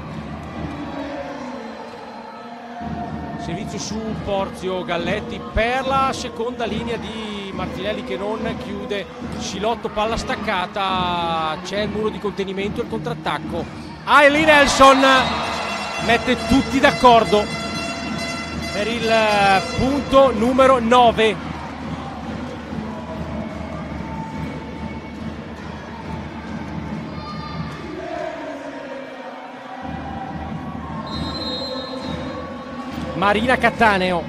Servizio su Porzio, Galletti per la seconda linea di Martinelli che non chiude, Silotto, palla staccata, c'è il muro di contenimento, il contrattacco. Hailey Nelson mette tutti d'accordo per il punto numero nove. Marina Cattaneo,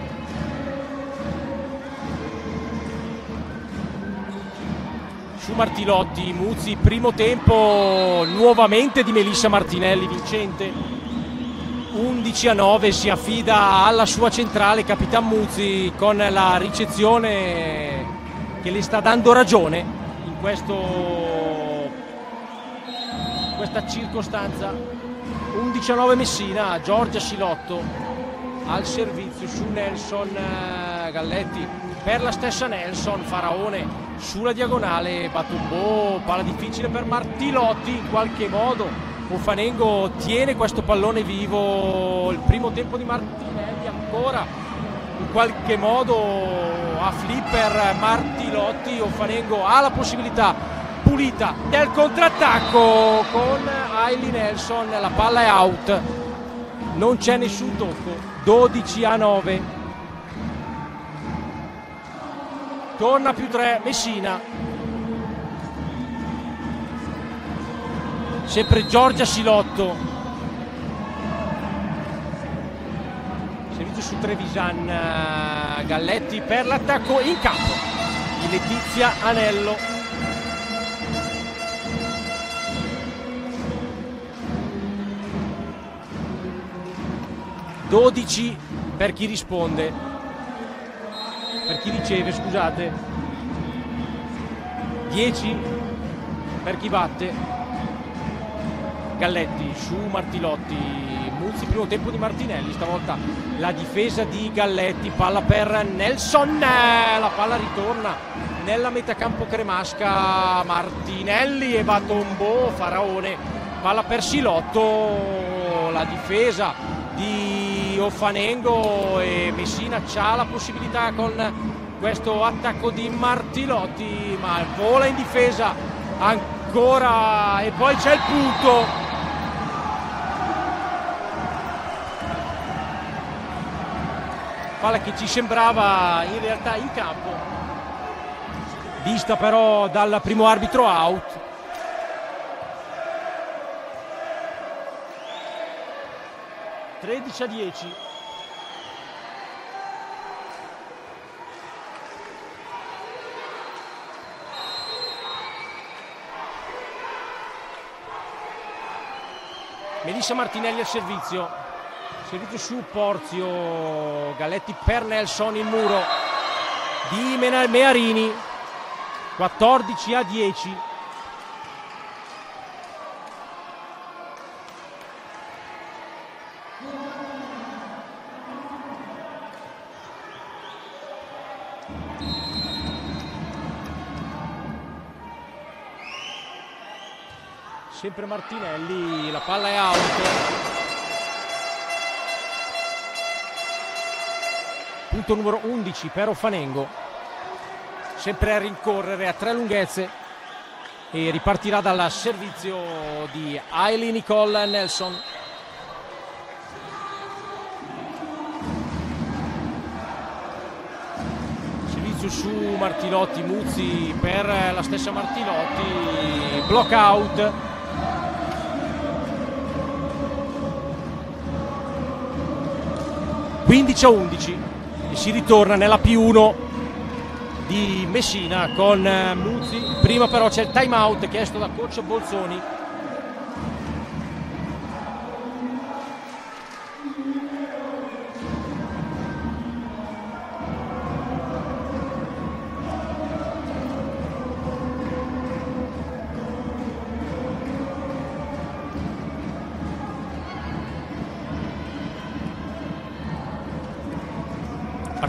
su Martilotti, Muzzi, primo tempo nuovamente di Melissa Martinelli, vincente, undici a nove, si affida alla sua centrale Capitan Muzzi con la ricezione che le sta dando ragione in questo, questa circostanza. Undici a nove Messina, Giorgia Silotto al servizio su Nelson, Galletti per la stessa Nelson, Faraone sulla diagonale, Batumbo, palla difficile per Martilotti, in qualche modo Ofanengo tiene questo pallone vivo. Il primo tempo di Martinelli ancora in qualche modo a flipper Martilotti, Ofanengo ha la possibilità pulita del contrattacco con Hailey Nelson, la palla è out, non c'è nessun tocco. Dodici a nove, torna più tre Messina, sempre Giorgia Silotto, servizio su Trevisan, Galletti per l'attacco in campo di Letizia Anello. dodici per chi risponde, per chi riceve, scusate, dieci per chi batte. Galletti su Martilotti, Muzzi, primo tempo di Martinelli, stavolta la difesa di Galletti, palla per Nelson, la palla ritorna nella metacampo cremasca, Martinelli e Batombo, Faraone, palla per Silotto, la difesa di Ofanengo e Messina c'ha la possibilità con questo attacco di Martilotti, ma vola in difesa ancora e poi c'è il punto. Palla che ci sembrava in realtà in campo, vista però dal primo arbitro out. tredici a dieci. Melissa Martinelli al servizio, servizio su Porzio, Galletti per Nelson, il muro di Mearini, quattordici a dieci. Sempre Martinelli, la palla è out. Punto numero undici per Ofanengo. Sempre a rincorrere a tre lunghezze e ripartirà dal servizio di Hailey Nicole Nelson. Servizio su Martilotti, Muzzi per la stessa Martilotti, block out. quindici a undici e si ritorna nella P uno di Messina con Muzzi. Prima però c'è il time out chiesto da coach Bolzoni.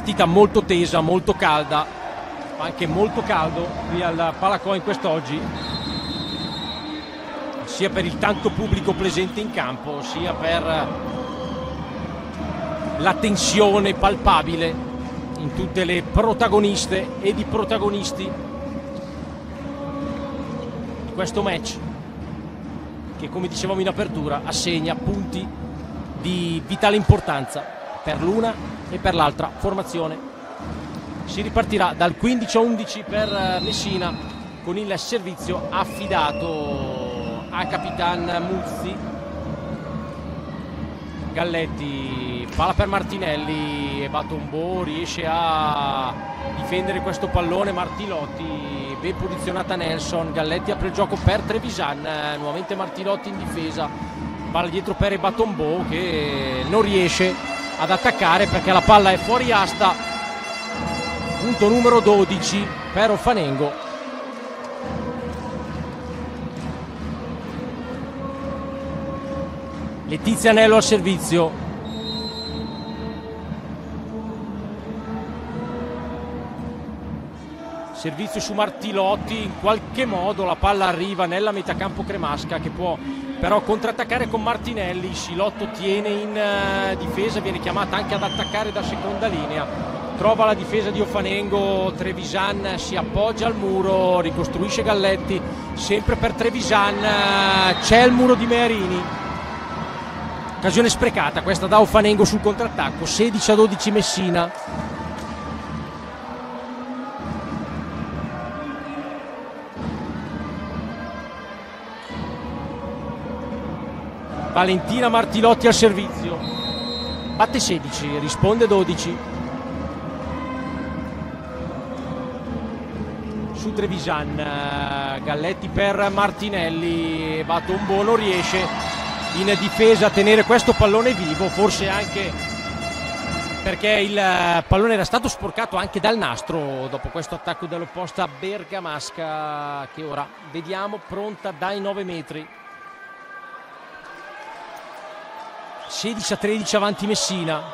partita molto tesa, molto calda, anche molto caldo qui al Palacoin quest'oggi, sia per il tanto pubblico presente in campo, sia per la tensione palpabile in tutte le protagoniste ed i protagonisti di questo match, che, come dicevamo in apertura, assegna punti di vitale importanza per l'una e per l'altra formazione. Si ripartirà dal quindici a undici per Messina con il servizio affidato a Capitan Muzzi. Galletti, palla per Martinelli e Batombo riesce a difendere questo pallone. Martilotti, ben posizionata Nelson. Galletti apre il gioco per Trevisan, nuovamente Martilotti in difesa, palla dietro per Batombo che non riesce ad attaccare perché la palla è fuori asta. Punto numero dodici per Ofanengo. Letizia Anello al servizio. Servizio su Martilotti, in qualche modo la palla arriva nella metacampo cremasca, che può però contrattaccare con Martinelli. Silotto tiene in uh, difesa, viene chiamata anche ad attaccare da seconda linea. Trova la difesa di Ofanengo, Trevisan si appoggia al muro, ricostruisce Galletti, sempre per Trevisan, c'è il muro di Mearini. Occasione sprecata questa da Ofanengo sul contrattacco. Sedici a dodici Messina. Valentina Martilotti al servizio, batte sedici, risponde dodici. Su Trevisan, Galletti per Martinelli, Batombo non riesce in difesa a tenere questo pallone vivo, forse anche perché il pallone era stato sporcato anche dal nastro dopo questo attacco dell'opposta bergamasca, che ora vediamo pronta dai nove metri. Sedici a tredici avanti Messina.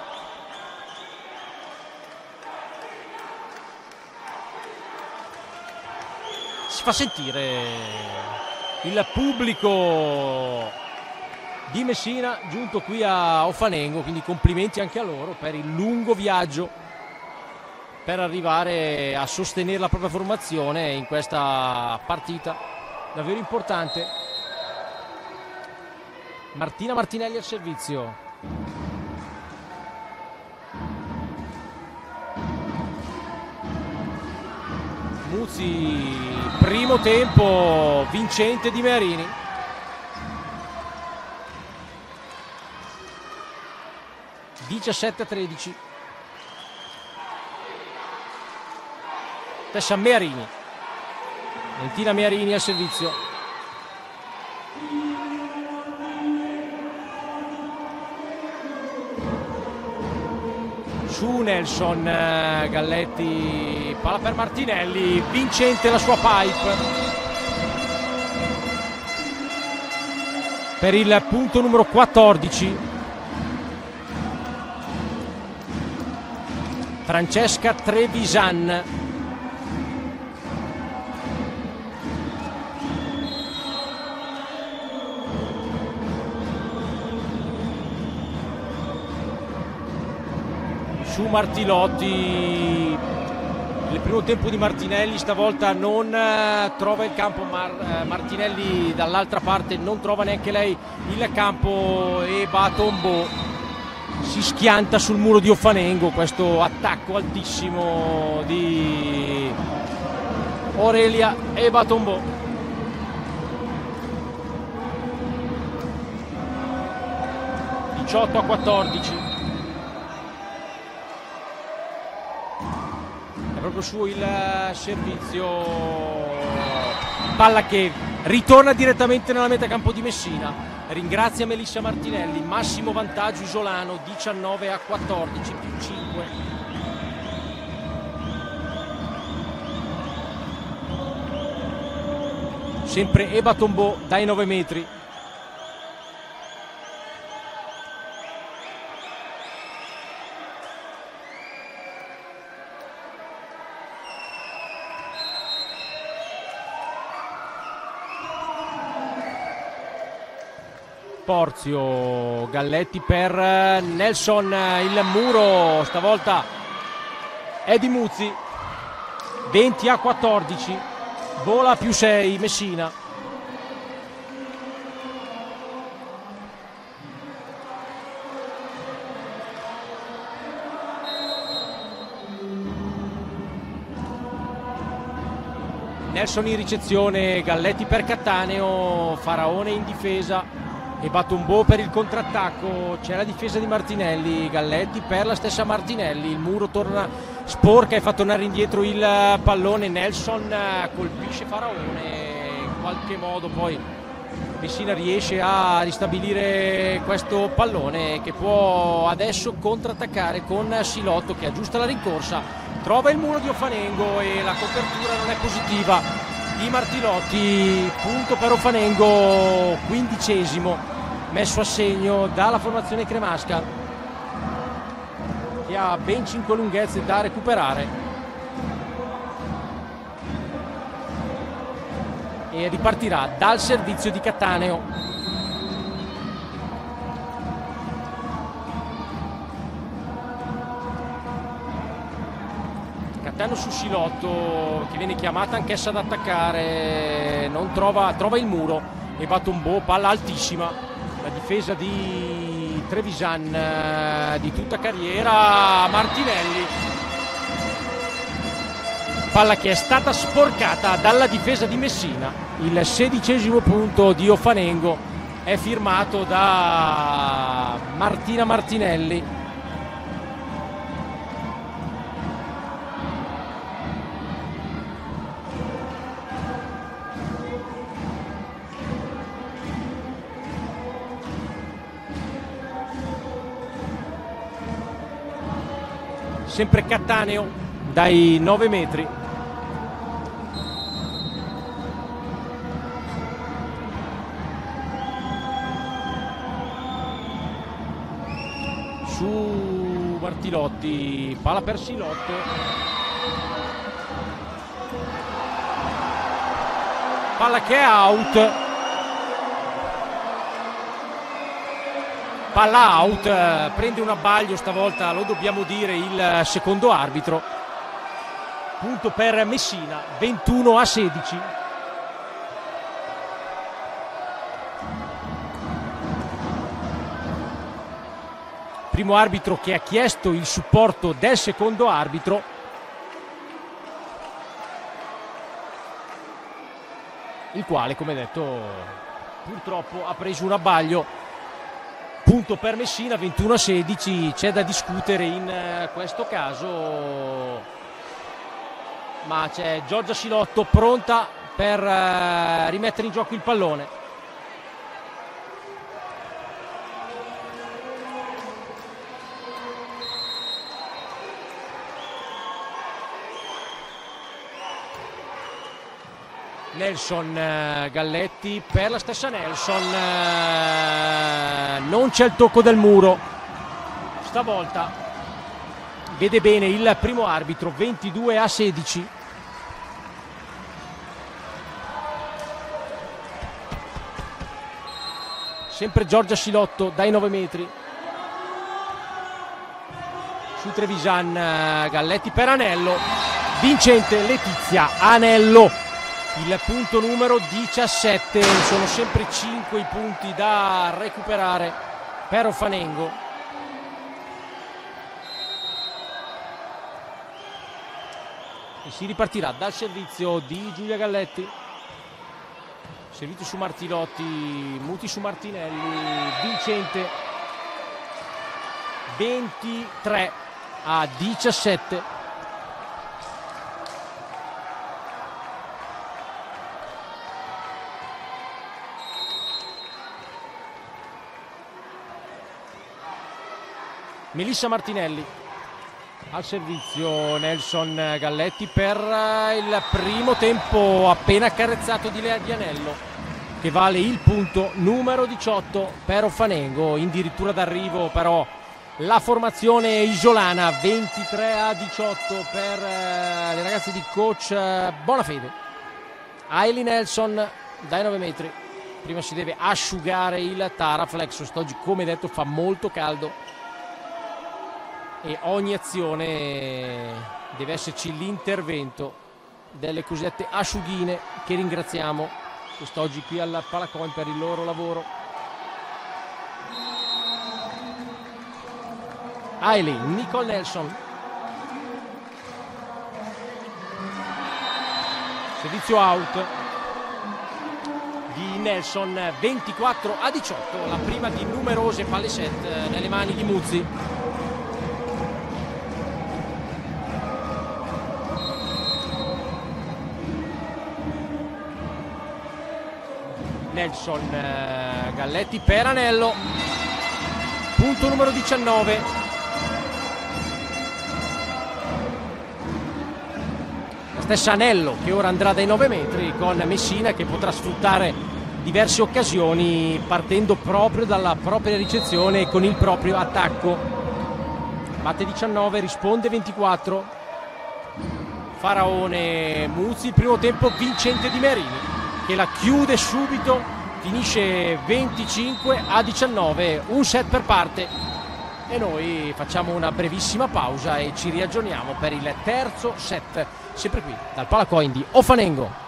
Si fa sentire il pubblico di Messina giunto qui a Ofanengo, quindi complimenti anche a loro per il lungo viaggio per arrivare a sostenere la propria formazione in questa partita davvero importante. Martina Martinelli al servizio. Muzzi, primo tempo vincente di Mearini. diciassette a tredici. Tessa Mearini. Valentina Mearini al servizio. Su Nelson, Galletti, palla per Martinelli, vincente la sua pipe per il punto numero quattordici. Francesca Trevisan. Su Martilotti, il primo tempo di Martinelli stavolta non uh, trova il campo. Mar, uh, Martinelli dall'altra parte non trova neanche lei il campo e Batombo si schianta sul muro di Ofanengo. Questo attacco altissimo di Aurelia e Batombo. diciotto a quattordici. Proprio su il servizio, palla che ritorna direttamente nella metacampo di Messina. Ringrazia Melissa Martinelli, massimo vantaggio isolano, diciannove a quattordici più cinque. Sempre Eba Tombò dai nove metri. Porzio, Galletti per Nelson, il muro, stavolta è di Muzzi. Venti a quattordici, vola più sei Messina. Nelson in ricezione, Galletti per Cattaneo, Faraone in difesa e Batumbo per il contrattacco. C'è la difesa di Martinelli, Galletti per la stessa Martinelli, il muro torna sporca e fa tornare indietro il pallone. Nelson colpisce Faraone, in qualche modo poi Messina riesce a ristabilire questo pallone che può adesso contrattaccare con Silotto che aggiusta la rincorsa. Trova il muro di Ofanengo e la copertura non è positiva di Martilotti. Punto per Ofanengo, quindicesimo messo a segno dalla formazione cremasca, che ha ben cinque lunghezze da recuperare. E ripartirà dal servizio di Cattaneo. Cattaneo su Silotto che viene chiamata anch'essa ad attaccare, non trova, trova il muro e Batumbo, palla altissima, la difesa di Trevisan di tutta carriera. Martinelli, palla che è stata sporcata dalla difesa di Messina. Il sedicesimo punto di Ofanengo è firmato da Martina Martinelli. Sempre Cattaneo dai nove metri. Su Martilotti, palla per Silotto. Palla che è out. Palla out, prende un abbaglio stavolta, lo dobbiamo dire, il secondo arbitro. Punto per Messina, ventuno a sedici. Primo arbitro che ha chiesto il supporto del secondo arbitro. Il quale, come detto, purtroppo ha preso un abbaglio. Punto per Messina, ventuno a sedici. C'è da discutere in questo caso, ma c'è Giorgia Silotto pronta per rimettere in gioco il pallone. Nelson, Galletti per la stessa Nelson, non c'è il tocco del muro stavolta, vede bene il primo arbitro. Ventidue a sedici. Sempre Giorgia Silotto dai nove metri su Trevisan, Galletti per Anello, vincente Letizia Anello. Il punto numero diciassette, sono sempre cinque i punti da recuperare per Ofanengo. E si ripartirà dal servizio di Giulia Galletti. Servizio su Martilotti, Muti su Martinelli, vincente. ventitré a diciassette. Melissa Martinelli al servizio, Nelson, Galletti per il primo tempo appena accarezzato di Lea di Anello, che vale il punto numero diciotto per Ofanengo. Addirittura d'arrivo però la formazione isolana, ventitré a diciotto per le ragazze di coach Bonafede. Ailey Nelson dai nove metri prima si deve asciugare il Taraflex. Quest'oggi, come detto, fa molto caldo e ogni azione deve esserci l'intervento delle cosiddette asciughine, che ringraziamo quest'oggi qui al Palacoin per il loro lavoro. Aileen, Nicole Nelson, servizio out di Nelson, ventiquattro a diciotto, la prima di numerose palle set nelle mani di Muzzi. Nelson, Galletti per Anello, punto numero diciannove. Stessa Anello che ora andrà dai nove metri, con Messina che potrà sfruttare diverse occasioni partendo proprio dalla propria ricezione e con il proprio attacco. Batte diciannove, risponde ventiquattro. Faraone Muzzi, il primo tempo vincente di Merini, che la chiude subito, finisce venticinque a diciannove, un set per parte. E noi facciamo una brevissima pausa e ci riaggiorniamo per il terzo set, sempre qui dal Palacoin di Ofanengo.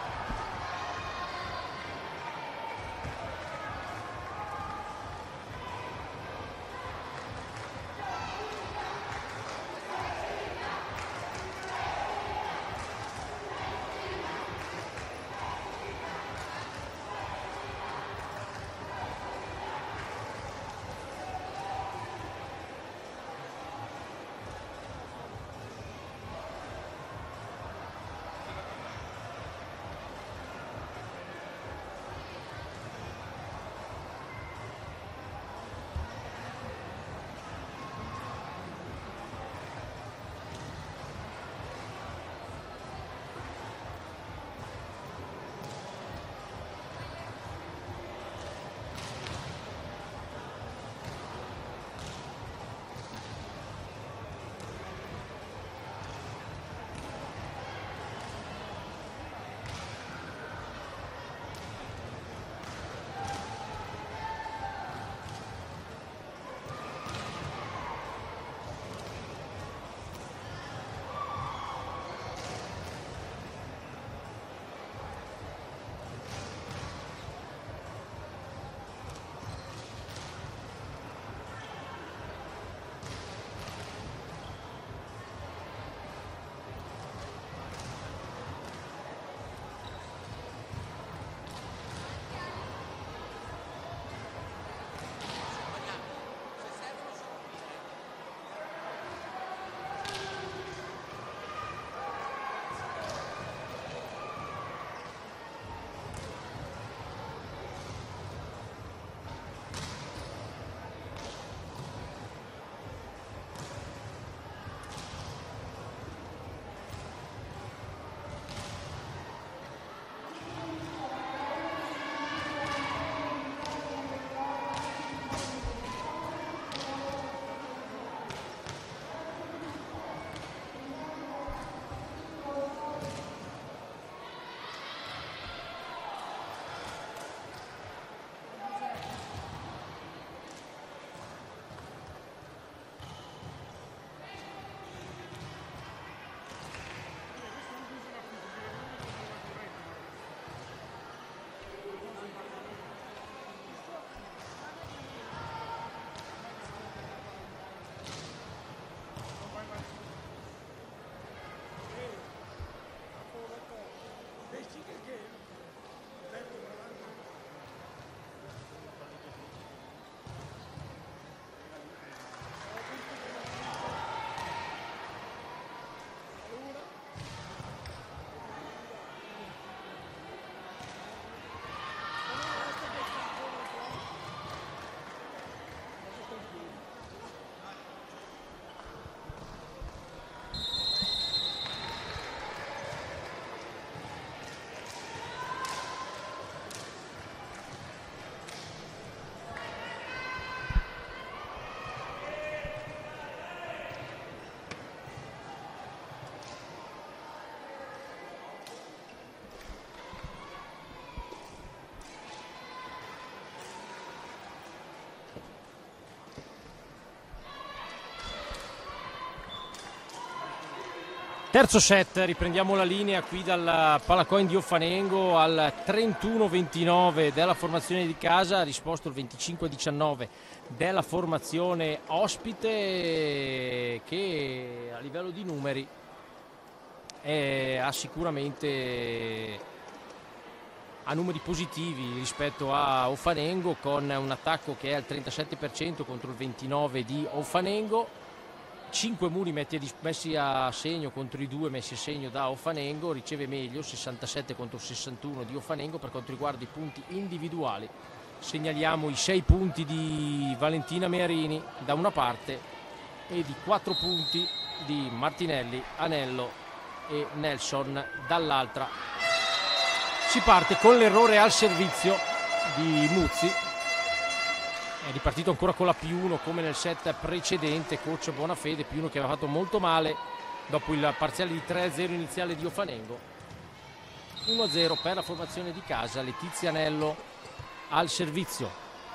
Terzo set, riprendiamo la linea qui dal Palacoin di Offanengo al trentuno ventinove della formazione di casa, ha risposto il venticinque diciannove della formazione ospite, che a livello di numeri è, ha sicuramente ha numeri positivi rispetto a Offanengo, con un attacco che è al trentasette per cento contro il ventinove di Offanengo. cinque muri messi a segno contro i due messi a segno da Offanengo, riceve meglio sessantasette contro sessantuno di Offanengo. Per quanto riguarda i punti individuali, segnaliamo i sei punti di Valentina Mearini da una parte e di quattro punti di Martinelli, Anello e Nelson dall'altra. Si parte con l'errore al servizio di Muzzi. È ripartito ancora con la più uno come nel set precedente, coach Bonafede, più uno che aveva fatto molto male dopo il parziale di tre a zero iniziale di Offanengo. uno a zero per la formazione di casa, Letizia Anello al servizio.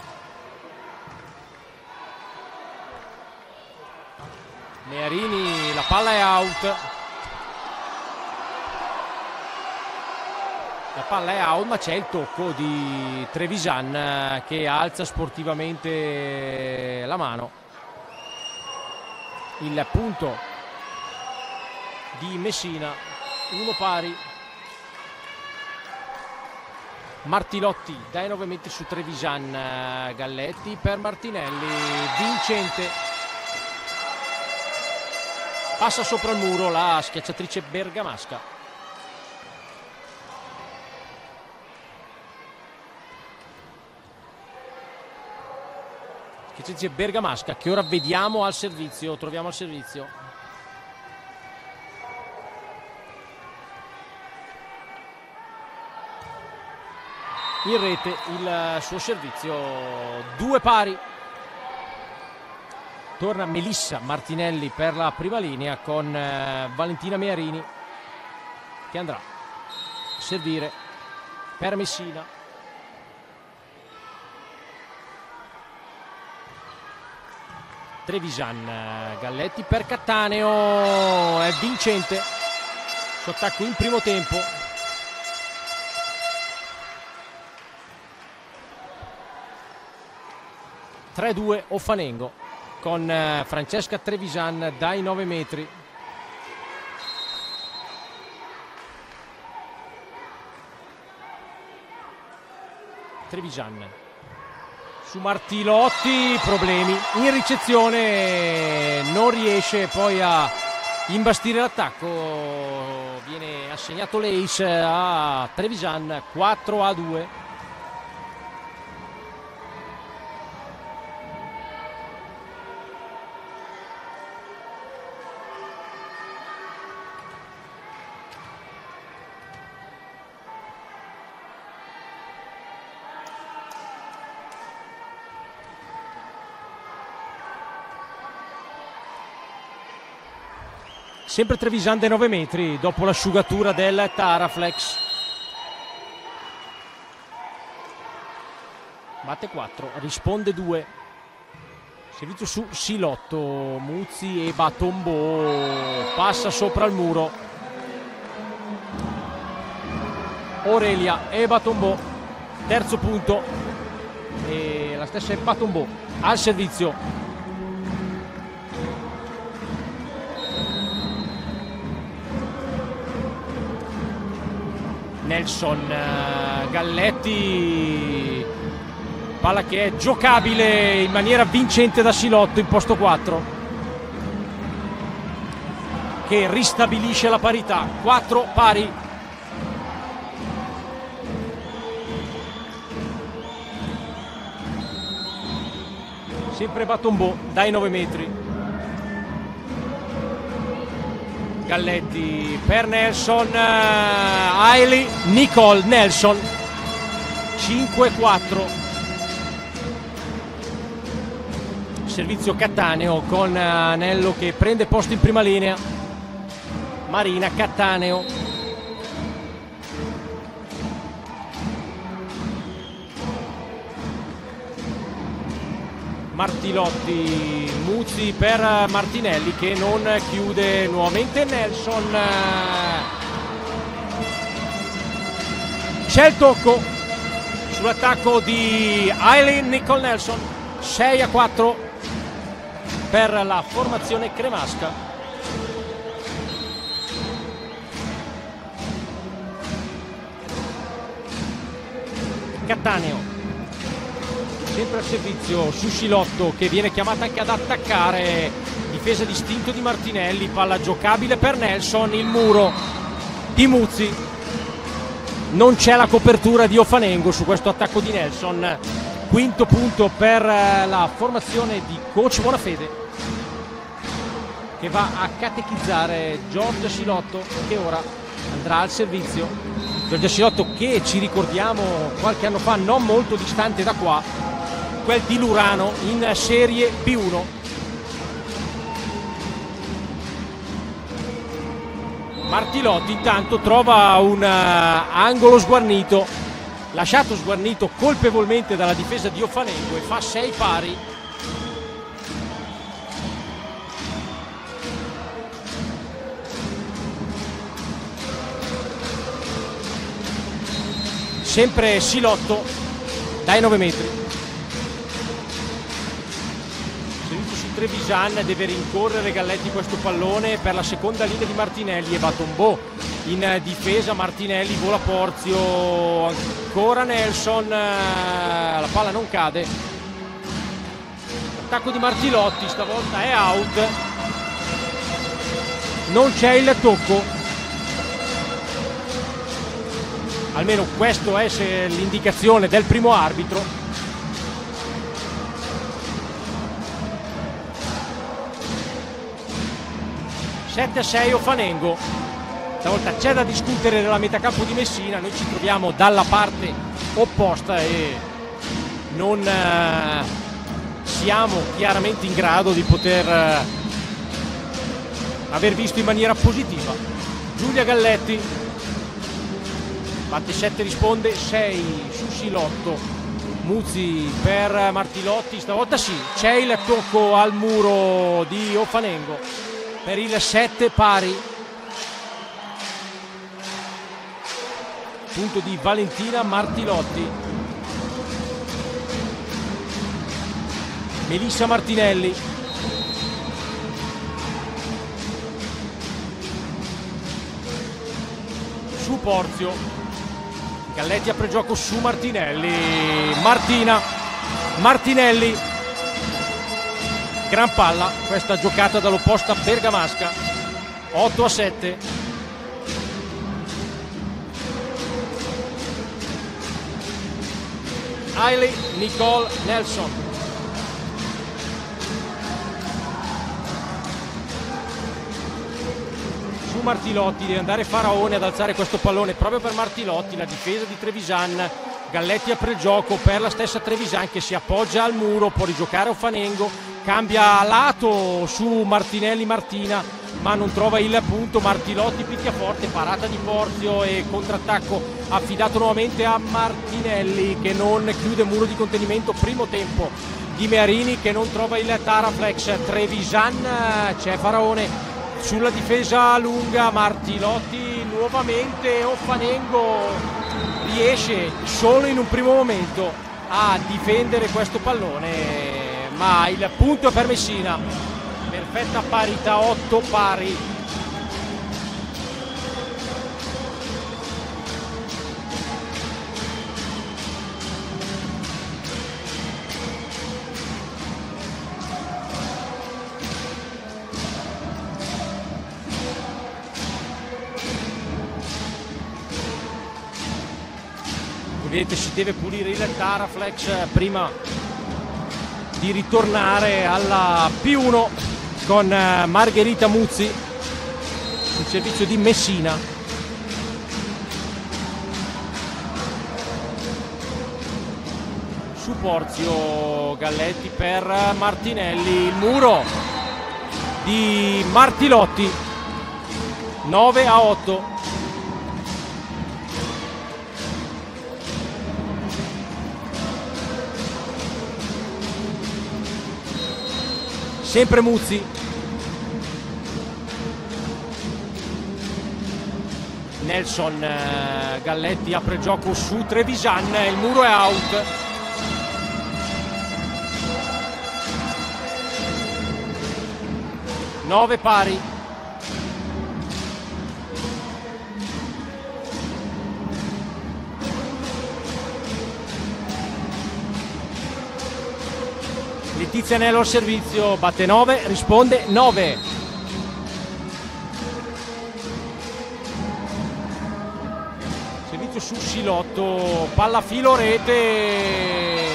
Mearini, la palla è out. La palla è out, ma c'è il tocco di Trevisan che alza sportivamente la mano. Il punto di Messina, uno pari. Martilotti dai nove metri su Trevisan, Galletti per Martinelli, vincente. Passa sopra il muro la schiacciatrice bergamasca. Schiacciatrice bergamasca che ora vediamo al servizio, troviamo al servizio. In rete il suo servizio, due pari. Torna Melissa Martinelli per la prima linea con eh, Valentina Mearini che andrà a servire per Messina. Trevisan, Galletti per Cattaneo, è vincente suo attacco in primo tempo. tre a due Offanengo con Francesca Trevisan dai nove metri. Trevisan su Martilotti, problemi in ricezione, non riesce poi a imbastire l'attacco, viene assegnato l'ace a Trevisan, quattro a due. Sempre Trevisan dai nove metri dopo l'asciugatura del Taraflex. Batte quattro, risponde due. Servizio su Silotto, Muzzi e Batombo, passa sopra il muro. Aurelia e Batombo, terzo punto. E la stessa è Batombo al servizio. Nelson, Galletti, palla che è giocabile in maniera vincente da Silotto in posto quattro, che ristabilisce la parità, quattro pari. Sempre Batombo dai nove metri. Galletti per Nelson, Hailey Nicole Nelson, cinque quattro. Servizio Cattaneo con Anello che prende posto in prima linea. Marina, Cattaneo. Martilotti, Muzzi per Martinelli che non chiude nuovamente Nelson. C'è il tocco sull'attacco di Eileen Nicole Nelson. Sei a quattro per la formazione cremasca. Cattaneo sempre al servizio su Scilotto che viene chiamata anche ad attaccare. Difesa d'istinto di Martinelli, palla giocabile per Nelson, il muro di Muzzi, non c'è la copertura di Ofanengo su questo attacco di Nelson. Quinto punto per la formazione di coach Bonafede che va a catechizzare Giorgia Scilotto che ora andrà al servizio. Giorgia Scilotto che, ci ricordiamo, qualche anno fa, non molto distante da qua, quel di Lurano in Serie B uno. Martilotti intanto trova un uh, angolo sguarnito, lasciato sguarnito colpevolmente dalla difesa di Ofanengo, e fa sei pari. Sempre Scilotto dai nove metri. Trevisan deve rincorrere Galletti questo pallone per la seconda linea di Martinelli e va Tombeau in difesa. Martinelli, vola Porzio, ancora Nelson, la palla non cade. Attacco di Martilotti, stavolta è out, non c'è il tocco, almeno questo è l'indicazione del primo arbitro. sette a sei Ofanengo. Stavolta c'è da discutere nella metacampo di Messina, noi ci troviamo dalla parte opposta e non eh, siamo chiaramente in grado di poter eh, aver visto in maniera positiva. Giulia Galletti batte sette, risponde sei su Scilotto. Muzzi per Martilotti, stavolta sì, c'è il tocco al muro di Ofanengo per il sette pari. Punto di Valentina Martilotti. Melissa Martinelli. Su Porzio. Galletti apre gioco su Martinelli. Martina. Martinelli. Gran palla, questa giocata dall'opposta bergamasca. otto a sette. Eileen Nicole Nelson. Su Martilotti, deve andare Faraone ad alzare questo pallone proprio per Martilotti. La difesa di Trevisan. Galletti apre il gioco per la stessa Trevisan che si appoggia al muro, può rigiocare Ofanengo. Cambia lato su Martinelli Martina, ma non trova il punto. Martilotti picchia forte, parata di Porzio e contrattacco affidato nuovamente a Martinelli che non chiude muro di contenimento. Primo tempo di Mearini che non trova il Taraflex. Trevisan, c'è Faraone sulla difesa lunga. Martilotti nuovamente, Ofanengo riesce solo in un primo momento a difendere questo pallone, ma il punto è per Messina. Perfetta parità, otto pari. Ovviamente si deve pulire il Taraflex prima di ritornare alla P uno con Margherita Muzzi il servizio di Messina. Su Porzio, Galletti per Martinelli, il muro di Martilotti. Nove a otto. sempre Muzzi. Nelson, eh, Galletti apre il gioco su Trevisan, il muro è out. nove pari. Letizia Anello al servizio, batte nove, risponde nove. Servizio su Silotto, palla filo rete.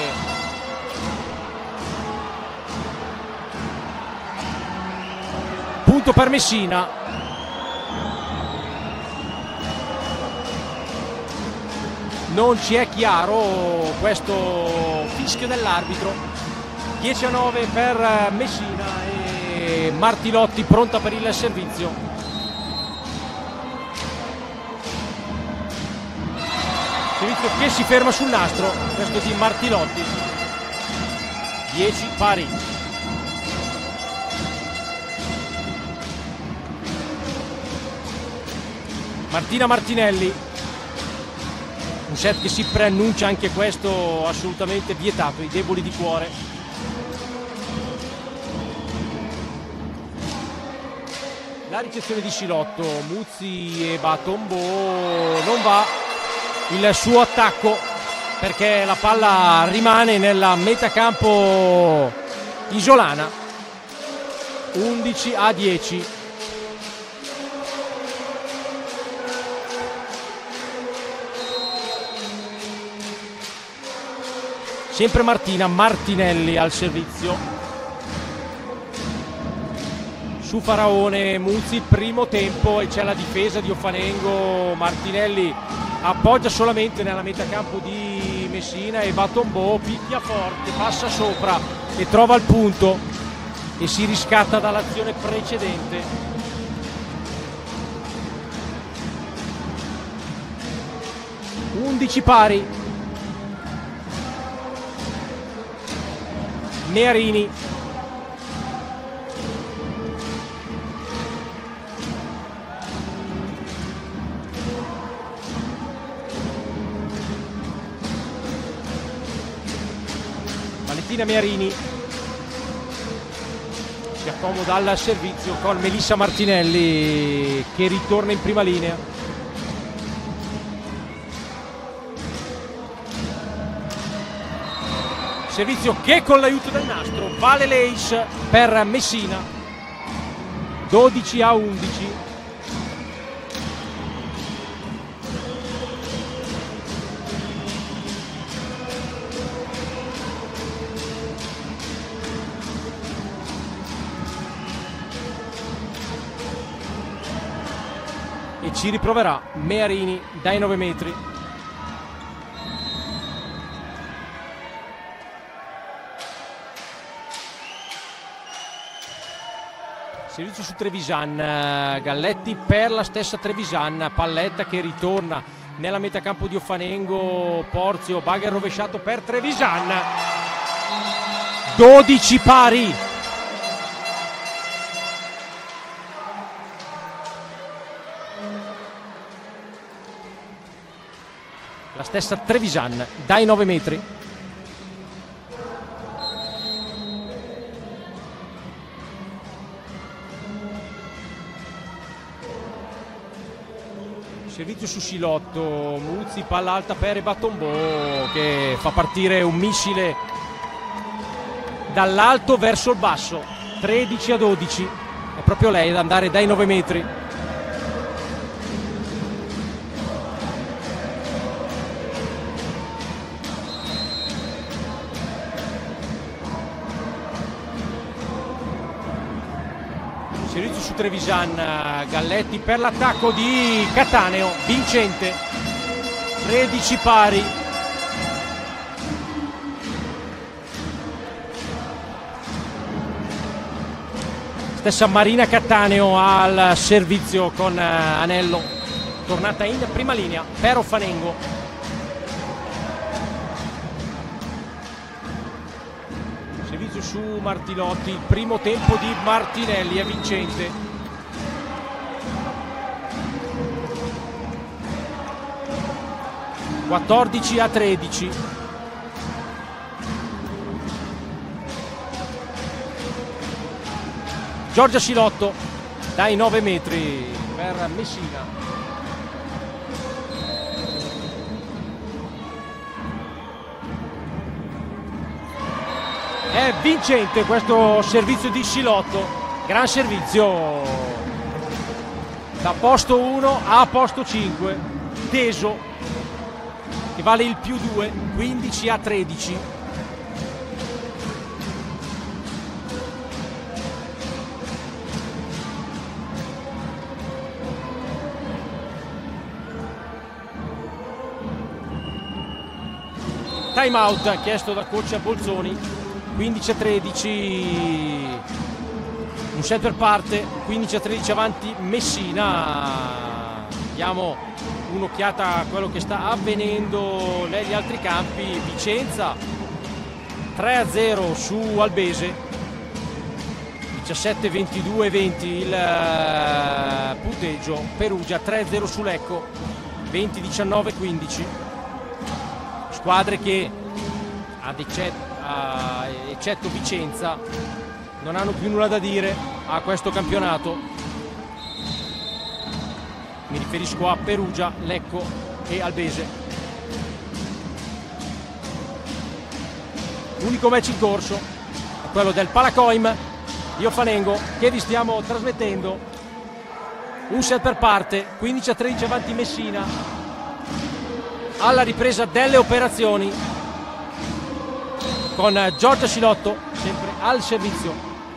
Punto per Messina. Non ci è chiaro questo fischio dell'arbitro. dieci a nove per Messina e Martilotti pronta per il servizio. Servizio che si ferma sul nastro, questo di Martilotti. dieci pari. Martina Martinelli, un set che si preannuncia anche questo assolutamente vietato, i deboli di cuore. La ricezione di Silotto, Muzzi e Batombo, non va il suo attacco perché la palla rimane nella metacampo isolana. undici a dieci. Sempre Martina Martinelli al servizio. Su Faraone, Muzzi, primo tempo e c'è la difesa di Offanengo. Martinelli appoggia solamente nella metacampo di Messina e Batombo picchia forte, passa sopra e trova il punto e si riscatta dall'azione precedente. undici pari. Mearini, Valentina Mearini si accomoda al servizio con Melissa Martinelli che ritorna in prima linea. Servizio che con l'aiuto del nastro vale l'ace per Messina. dodici a undici. E ci riproverà Mearini dai nove metri. Servizio su Trevisan, Galletti per la stessa Trevisan, palletta che ritorna nella metacampo di Offanengo, Porzio, bagger rovesciato per Trevisan. dodici pari. La stessa Trevisan dai nove metri. Servizio su Silotto, Muzzi, palla alta per Batombo che fa partire un missile dall'alto verso il basso. tredici a dodici, è proprio lei ad andare dai nove metri. Servizio su Trevisan, Galletti per l'attacco di Cattaneo, vincente. tredici pari. Stessa Marina Cattaneo al servizio con Anello, tornata in prima linea per Offanengo. Servizio servizio su Martilotti. Il primo tempo di Martinelli è vincente. quattordici a tredici. Giorgia Scilotto dai nove metri per Messina. È vincente questo servizio di Scilotto, gran servizio da posto uno a posto cinque, teso, che vale il più due, quindici a tredici. Time out chiesto da coach Bolzoni. quindici a tredici, un set per parte, quindici a tredici avanti Messina. Diamo un'occhiata a quello che sta avvenendo negli altri campi. Vicenza tre a zero su Albese, diciassette ventidue venti il punteggio. Perugia tre a zero su Lecco, venti diciannove quindici. Squadre che ad eccetto eccetto Vicenza non hanno più nulla da dire a questo campionato. Mi riferisco a Perugia, Lecco e Albese. L'unico match in corso è quello del Palacoim di Offanengo, che vi stiamo trasmettendo. Un set per parte, quindici a tredici avanti Messina alla ripresa delle operazioni, con Giorgia Scilotto sempre al servizio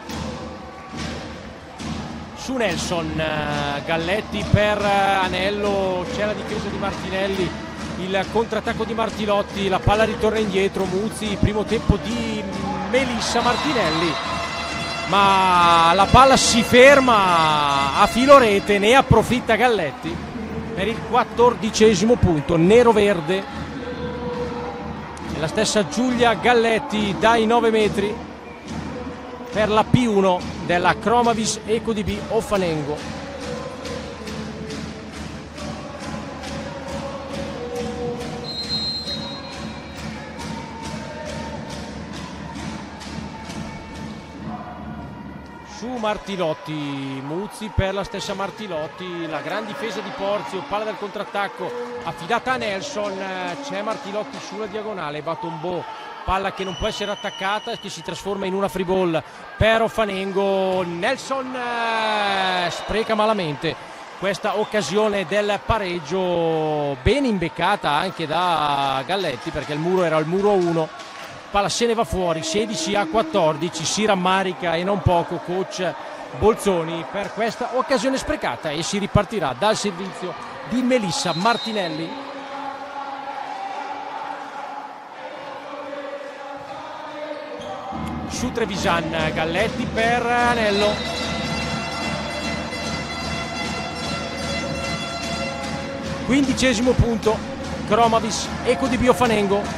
su Nelson. Galletti per Anello, c'è la difesa di Martinelli, il contrattacco di Martilotti, la palla ritorna indietro. Muzzi, primo tempo di Melissa. Martinelli, ma la palla si ferma a filo rete, ne approfitta Galletti per il quattordicesimo punto nero-verde. La stessa Giulia Galletti dai nove metri per la P uno della Chromavis EcoDB Offanengo. Su Martilotti, Muzzi per la stessa Martilotti, la gran difesa di Porzio, palla del contrattacco affidata a Nelson. C'è Martilotti sulla diagonale, Batombo, palla che non può essere attaccata e che si trasforma in una free ball per Offanengo. Nelson eh, spreca malamente questa occasione del pareggio, ben imbeccata anche da Galletti, perché il muro era il muro uno. Palla se ne va fuori, sedici a quattordici. Si rammarica e non poco coach Bolzoni per questa occasione sprecata e si ripartirà dal servizio di Melissa Martinelli. Su Trevisan, Galletti per Anello. Quindicesimo punto, Chromavis EcoDB Offanengo.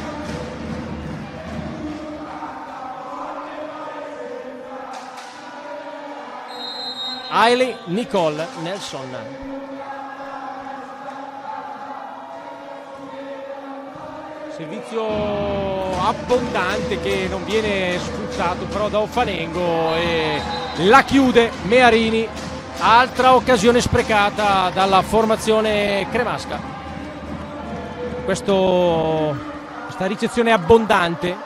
Hailey Nicole Nelson. Servizio abbondante che non viene sfruttato però da Offanengo, e la chiude Mearini. Altra occasione sprecata dalla formazione cremasca. Questo, questa ricezione abbondante,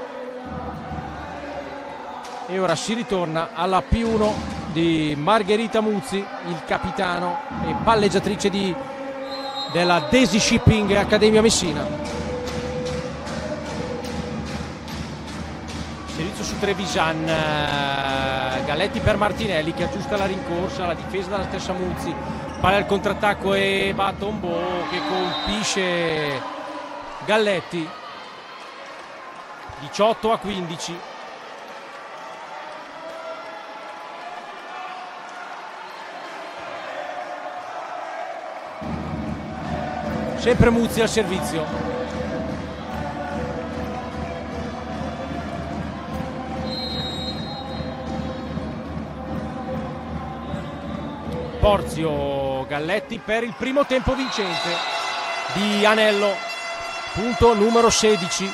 e ora si ritorna alla P uno di Margherita Muzzi, il capitano e palleggiatrice di, della Daisy Shipping Accademia Messina. Servizio su Trevisan, Galletti per Martinelli che aggiusta la rincorsa, la difesa della stessa Muzzi, palla al contrattacco e Batombo che colpisce Galletti. diciotto a quindici. Sempre Muzzi al servizio. Porzio Galletti per il primo tempo vincente di Anello, punto numero sedici.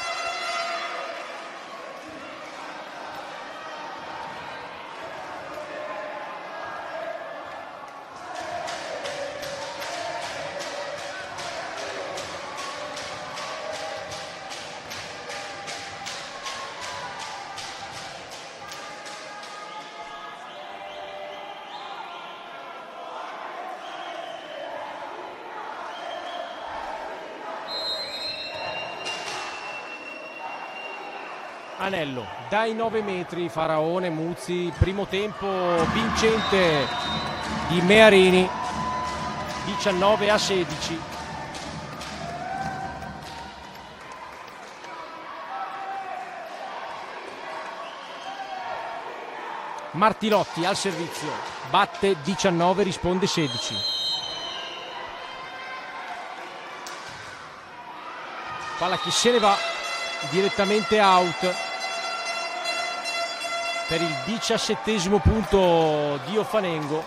Anello dai nove metri, Faraone, Muzzi, primo tempo vincente di Mearini, diciannove a sedici. Martilotti al servizio, batte diciannove, risponde sedici. Palla che se ne va direttamente out per il diciassettesimo punto di Ofanengo.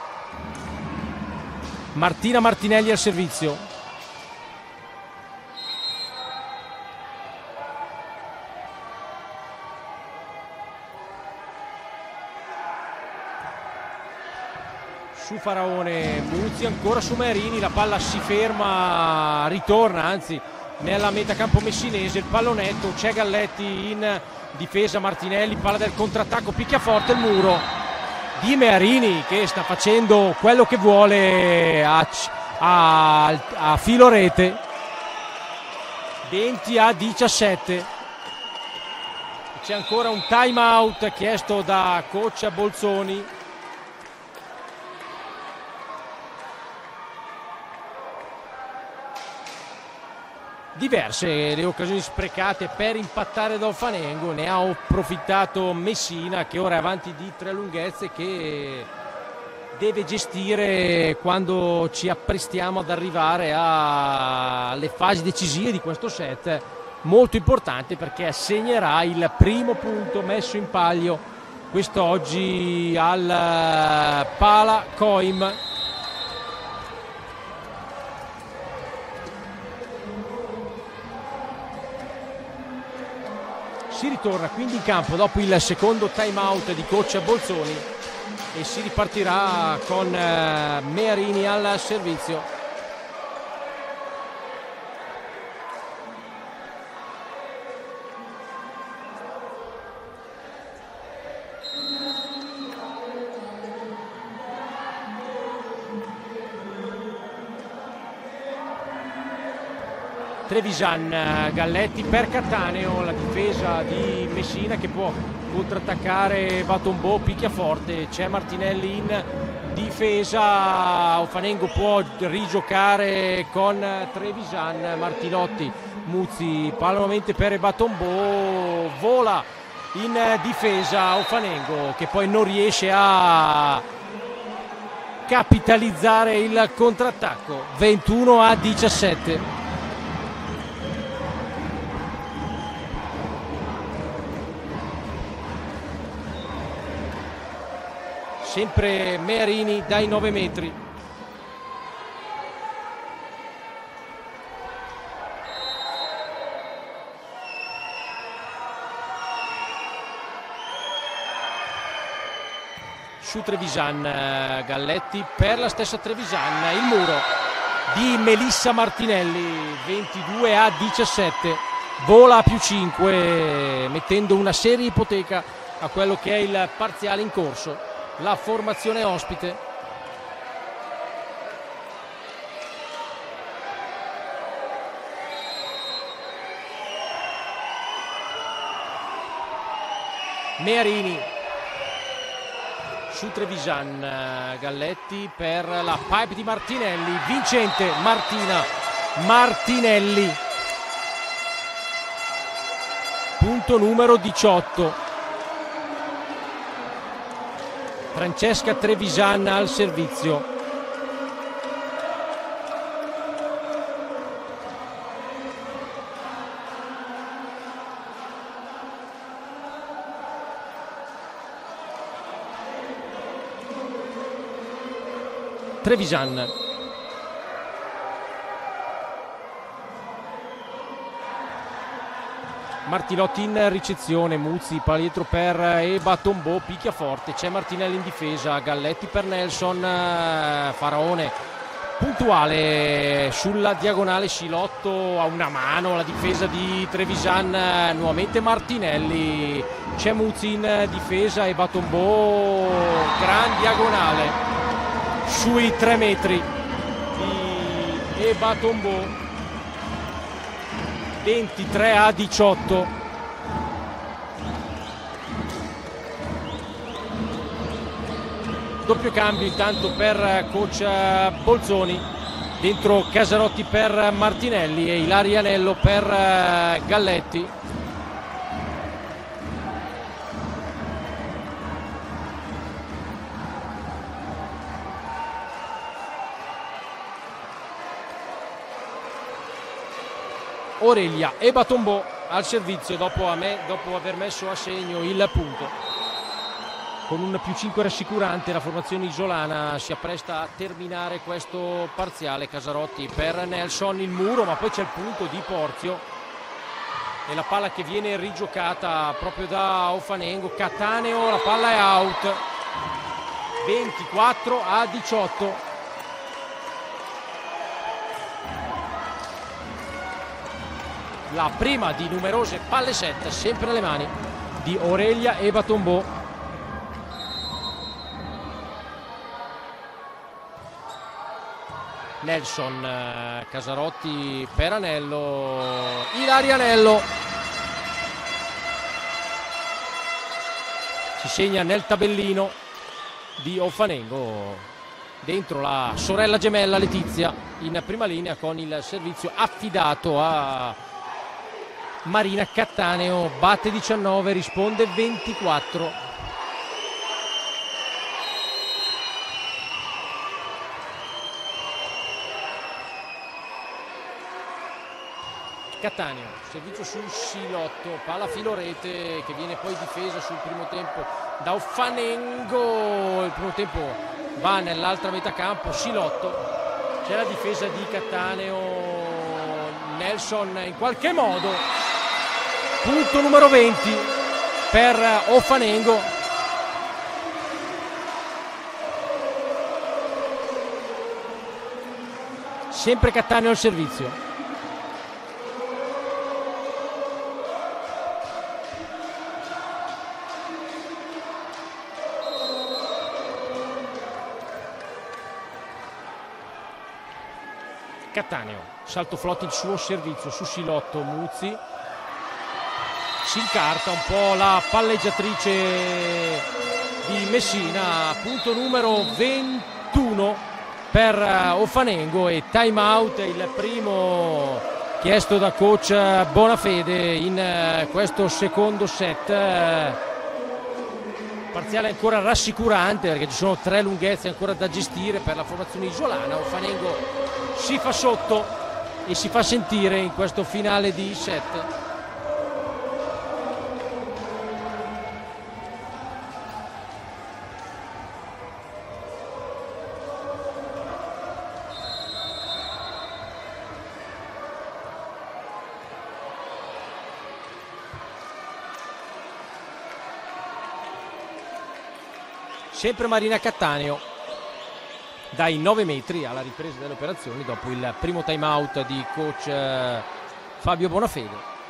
Martina Martinelli al servizio. Su Faraone, Muzzi, ancora su Mearini, la palla si ferma, ritorna anzi nella metacampo messinese, il pallonetto, c'è Galletti in difesa, Martinelli, palla del contrattacco, picchia forte il muro di Mearini che sta facendo quello che vuole a, a, a filo rete. venti a diciassette. C'è ancora un time out chiesto da coach Bolzoni. Diverse le occasioni sprecate per impattare da Ofanengo, ne ha approfittato Messina che ora è avanti di tre lunghezze che deve gestire quando ci apprestiamo ad arrivare alle fasi decisive di questo set, molto importante perché segnerà il primo punto messo in palio quest'oggi al Pala Coim. Si ritorna quindi in campo dopo il secondo time out di coach Bolzoni e si ripartirà con Mearini al servizio. Trevisan, Galletti per Cattaneo, la difesa di Messina che può contrattaccare Batombo, picchia forte, c'è Martinelli in difesa, Ofanengo può rigiocare con Trevisan, Martilotti, Muzzi, palla nuovamente per Batombo, vola in difesa Ofanengo che poi non riesce a capitalizzare il contrattacco, ventuno a diciassette. Sempre Mearini dai nove metri. Su Trevisan, Galletti per la stessa Trevisan, il muro di Melissa Martinelli, ventidue a diciassette, vola a più cinque mettendo una seria ipoteca a quello che è il parziale in corso. La formazione ospite. Mearini su Trevisan, Galletti per la pipe di Martinelli, vincente Martina Martinelli, punto numero diciotto. Francesca Trevisan al servizio. Trevisan. Martilotti in ricezione, Muzzi, palla dietro per Eba Tombo, picchia forte, c'è Martinelli in difesa, Galletti per Nelson, Faraone puntuale sulla diagonale, Silotto a una mano, la difesa di Trevisan, nuovamente Martinelli, c'è Muzzi in difesa, Eba Tombo, gran diagonale sui tre metri di Eba Tombo. ventitré a diciotto. Doppio cambio intanto per coach Bolzoni, dentro Casarotti per Martinelli e Ilaria Anello per Galletti. Oreglia e Batombo al servizio dopo, a me, dopo aver messo a segno il punto. Con un più cinque rassicurante la formazione isolana si appresta a terminare questo parziale. Casarotti per Nelson, il muro, ma poi c'è il punto di Porzio e la palla che viene rigiocata proprio da Ofanengo. Cattaneo, la palla è out. ventiquattro a diciotto. La prima di numerose palle set, sempre alle mani di Oreglia e Batombo. Nelson, Casarotti per Anello, Ilaria Anello. Si segna nel tabellino di Ofanengo, dentro la sorella gemella Letizia in prima linea con il servizio affidato a Marina Cattaneo. Batte diciannove, risponde ventiquattro. Cattaneo, servizio sul Silotto, palla filo rete che viene poi difesa sul primo tempo da Ofanengo. Il primo tempo va nell'altra metà campo, Silotto, c'è la difesa di Cattaneo, Nelson in qualche modo, punto numero venti per Ofanengo. Sempre Cattaneo al servizio. Cattaneo, salto flotte il suo servizio su Silotto, Muzzi si incarta un po' la palleggiatrice di Messina, punto numero ventuno per Ofanengo e time out, il primo chiesto da coach Bonafede in questo secondo set. Parziale ancora rassicurante perché ci sono tre lunghezze ancora da gestire per la formazione isolana. Ofanengo si fa sotto e si fa sentire in questo finale di set. Sempre Marina Cattaneo dai nove metri alla ripresa delle operazioni dopo il primo time out di coach eh, Fabio Bonafede.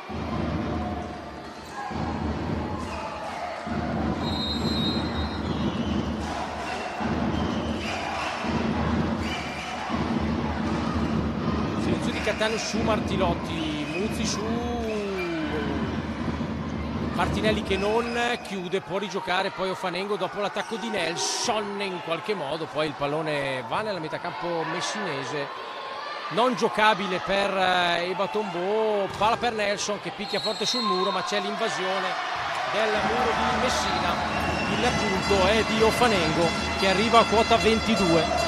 Servizio di Cattaneo su Martilotti, Muzzi su Martinelli che non chiude, può rigiocare poi Ofanengo dopo l'attacco di Nelson in qualche modo, poi il pallone va nella metà campo messinese, non giocabile per Eba Tombo, palla per Nelson che picchia forte sul muro, ma c'è l'invasione del muro di Messina, il punto è di Ofanengo che arriva a quota ventidue.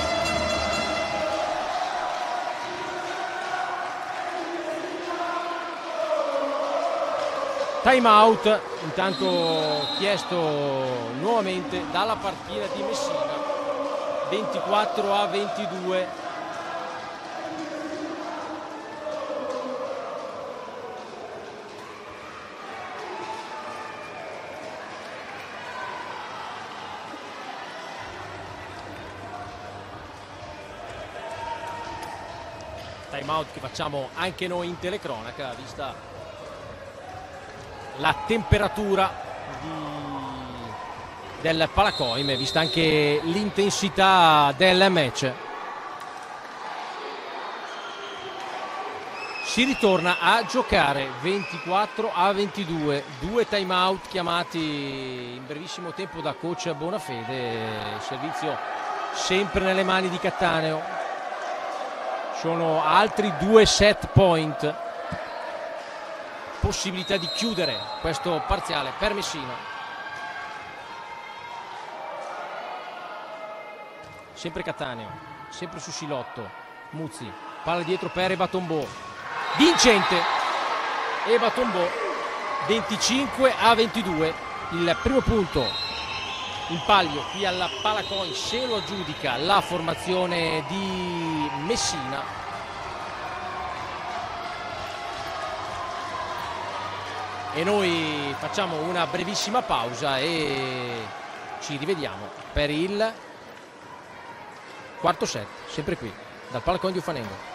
Time out, intanto chiesto nuovamente dalla partita di Messina, ventiquattro a ventidue. Time out che facciamo anche noi in telecronaca, vista la temperatura di, del Palacoime, vista anche l'intensità del match. Si ritorna a giocare ventiquattro a ventidue, due time out chiamati in brevissimo tempo da coach Bonafede, servizio sempre nelle mani di Cattaneo. Sono altri due set point, possibilità di chiudere questo parziale per Messina. Sempre Cattaneo, sempre su Silotto, Muzzi, palla dietro per Ebatombo, vincente Ebatombo, venticinque a ventidue, il primo punto in palio qui alla Palacoin, se lo aggiudica la formazione di Messina. E noi facciamo una brevissima pausa e ci rivediamo per il quarto set, sempre qui dal Palacoin di Ufanengo.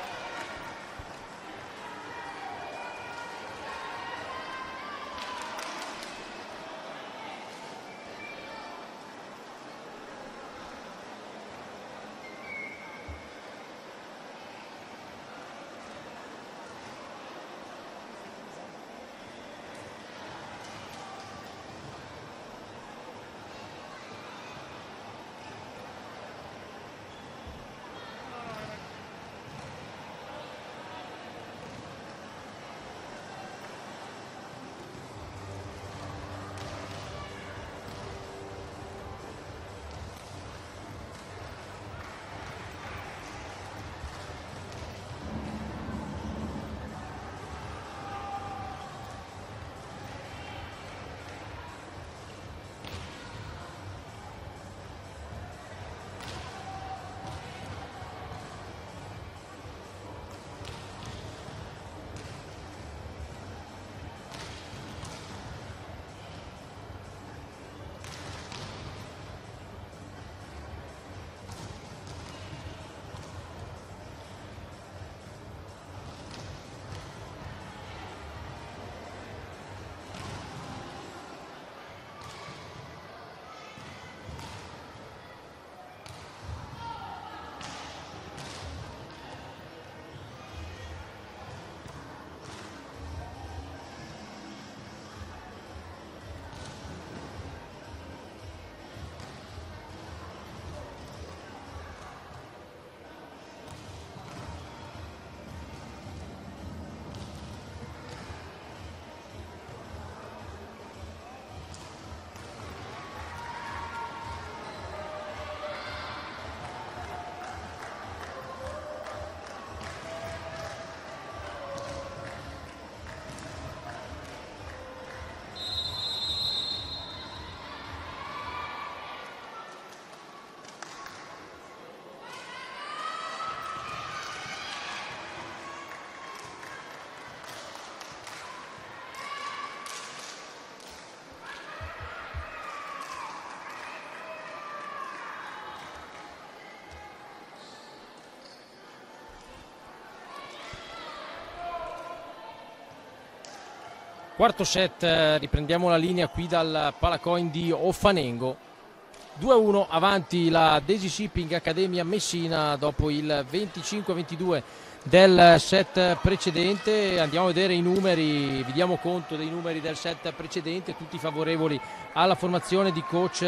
Quarto set, riprendiamo la linea qui dal Palacoin di Ofanengo. due a uno avanti la Daisy Shipping Accademia Messina dopo il venticinque a ventidue del set precedente. Andiamo a vedere i numeri, vi diamo conto dei numeri del set precedente, tutti favorevoli alla formazione di coach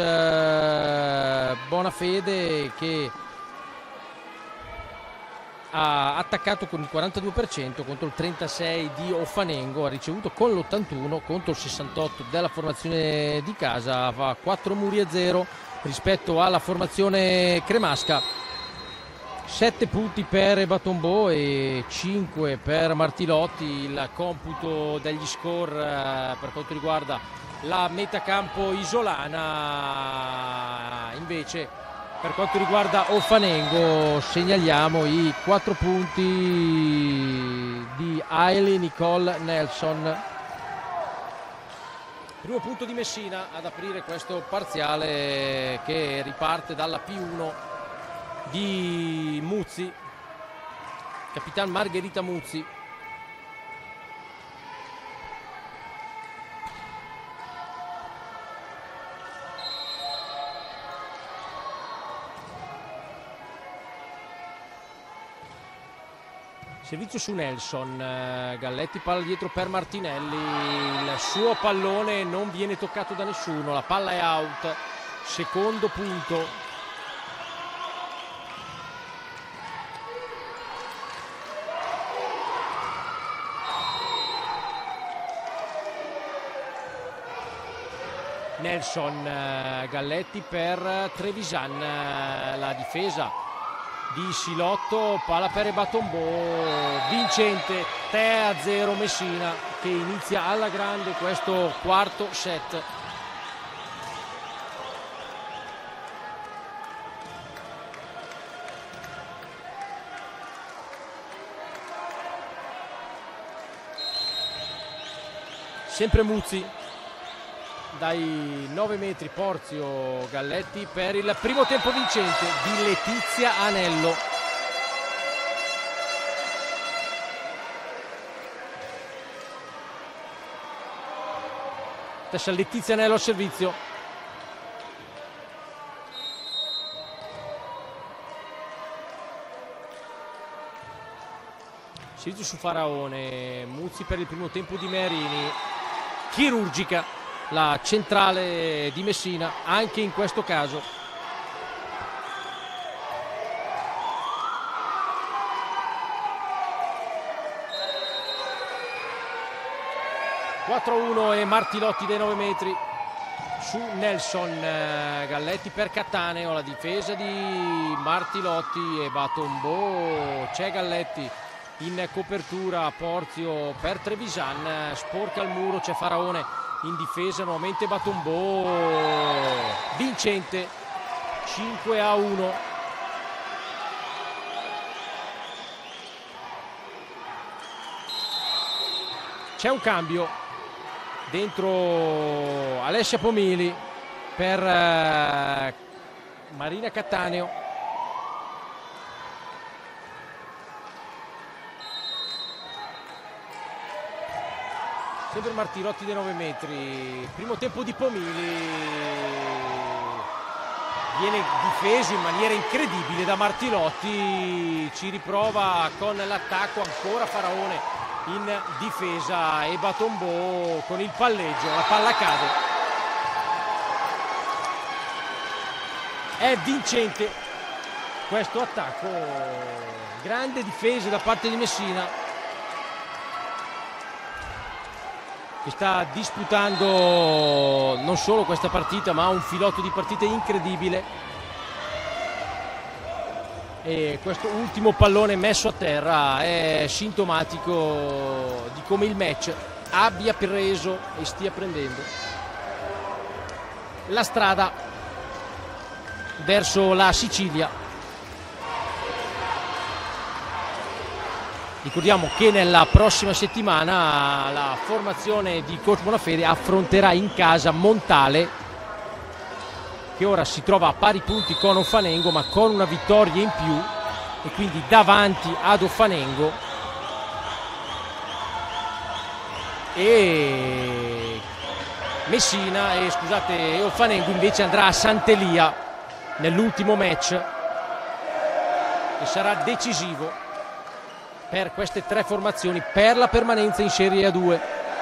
Bonafede, che ha attaccato con il quarantadue per cento contro il trentasei di Ofanengo, ha ricevuto con l'ottantuno contro il sessantotto della formazione di casa, va quattro muri a zero rispetto alla formazione cremasca. sette punti per Ebatombo e cinque per Martilotti, il computo degli score per quanto riguarda la metacampo isolana. Invece Per quanto riguarda Ofanengo segnaliamo i quattro punti di Hailey Nicole Nelson. Primo punto di Messina ad aprire questo parziale che riparte dalla P uno di Muzzi, Capitan Margherita Muzzi. Servizio su Nelson, Galletti palla dietro per Martinelli, il suo pallone non viene toccato da nessuno, la palla è out, secondo punto. Nelson, Galletti per Trevisan, la difesa di Silotto, palla per Ebatombo, vincente, tre a zero Messina che inizia alla grande questo quarto set. Sempre Muzzi dai nove metri, Porzio, Galletti per il primo tempo vincente di Letizia Anello. Adesso Letizia Anello al servizio. Servizio su Faraone, Muzzi per il primo tempo di Merini, chirurgica la centrale di Messina anche in questo caso. quattro a uno e Martilotti dai nove metri su Nelson, Galletti per Cattaneo, la difesa di Martilotti e Batombo, c'è Galletti in copertura, Porzio per Trevisan, sporca il muro, c'è Faraone in difesa, nuovamente Batombo, vincente, cinque a uno. C'è un cambio dentro Alessia Pomili per uh, Marina Cattaneo. Sempre Martilotti dei nove metri, primo tempo di Pomili, viene difeso in maniera incredibile da Martilotti, ci riprova con l'attacco, ancora Faraone in difesa e Batombo con il palleggio, la palla cade. È vincente questo attacco, grande difesa da parte di Messina, che sta disputando non solo questa partita ma un filotto di partite incredibile, e questo ultimo pallone messo a terra è sintomatico di come il match abbia preso e stia prendendo la strada verso la Sicilia. Ricordiamo che nella prossima settimana la formazione di coach Bonafede affronterà in casa Montale, che ora si trova a pari punti con Ofanengo ma con una vittoria in più e quindi davanti ad Ofanengo, e Messina e scusate e Ofanengo invece andrà a Sant'Elia nell'ultimo match che sarà decisivo per queste tre formazioni per la permanenza in Serie A due.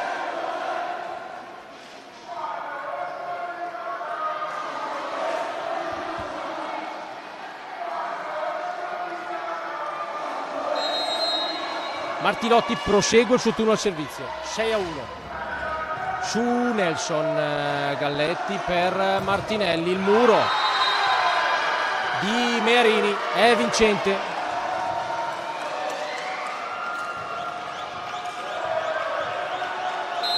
Martilotti prosegue il suo turno al servizio, sei a uno su Nelson, Galletti per Martinelli, il muro di Mearini è vincente.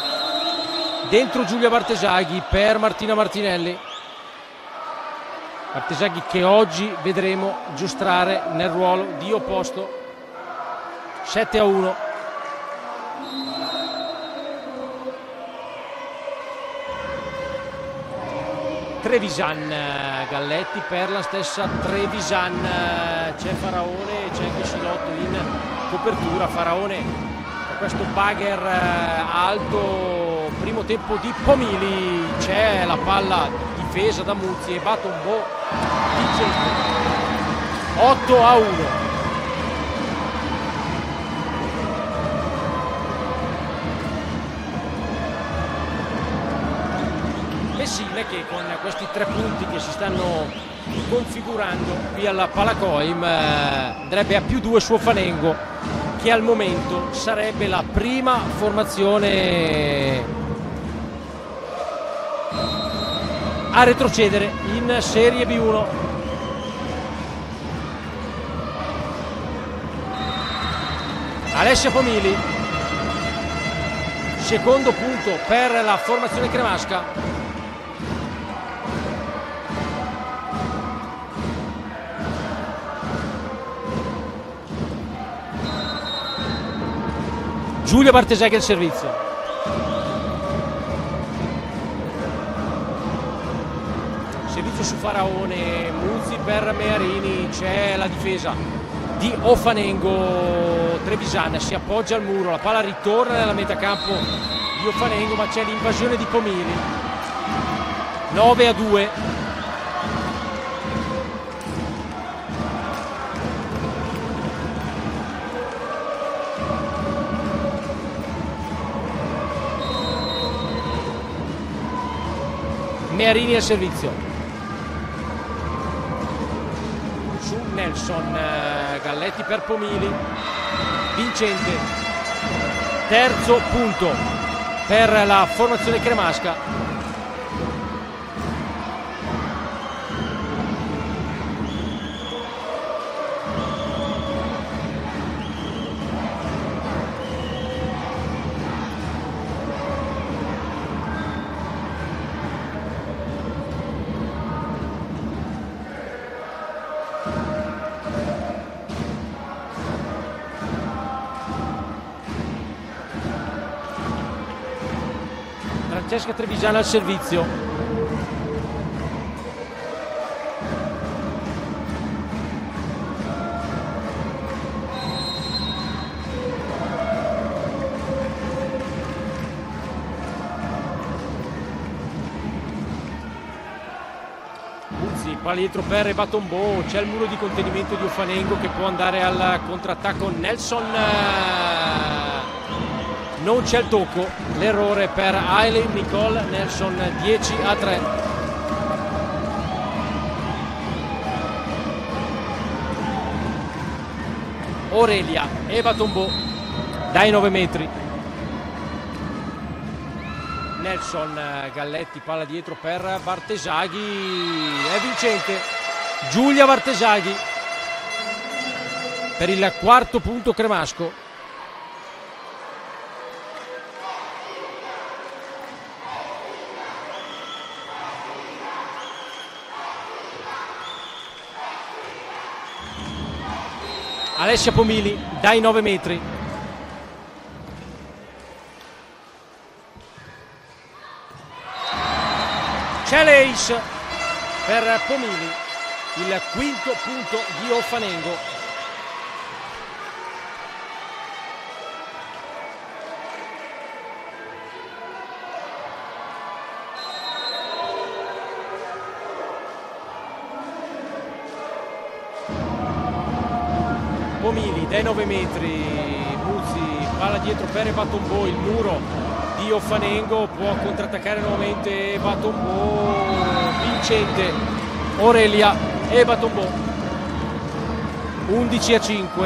Dentro Giulia Bartesaghi per Martina Martinelli. Bartesaghi che oggi vedremo giostrare nel ruolo di opposto. Sette a uno. Trevisan Galletti per la stessa Trevisan, c'è Faraone, c'è anche Silotto in copertura. Faraone con questo bagger alto, primo tempo di Pomili, c'è la palla difesa da Muzzi e Batombo vincente. otto a uno. Messina che con questi tre punti che si stanno configurando qui alla Palacoim andrebbe a più due su Ofanengo, che al momento sarebbe la prima formazione a retrocedere in Serie B uno. Alessia Pomili, secondo punto per la formazione cremasca. Giulia Bartesaghi al servizio. Servizio su Faraone, Muzzi per Mearini, c'è la difesa di Ofanengo. Trevisan si appoggia al muro, la palla ritorna nella metacampo di Ofanengo, ma c'è l'invasione di Pomili. nove a due. Mearini al servizio. Su Nelson, Galletti per Pomili, vincente. Terzo punto per la formazione cremasca. Francesca Trevisan al servizio. Muzzi, palla dietro per Batombo, c'è il muro di contenimento di Ofanengo che può andare al contrattacco. Nelson, non c'è il tocco, l'errore per Aileen Nicole Nelson. Dieci a tre. Aurelia e Batombo dai nove metri. Nelson, Galletti, palla dietro per Bartesaghi, è vincente Giulia Bartesaghi per il quarto punto cremasco. Alessia Pomili dai nove metri. C'è l'ace per Pomili, il quinto punto di Ofanengo. Pomili dai nove metri, Muzzi, palla dietro per Batombo, il muro di Ofanengo, può contrattaccare nuovamente Batombo, vincente Aurelia e Batombo. undici a cinque.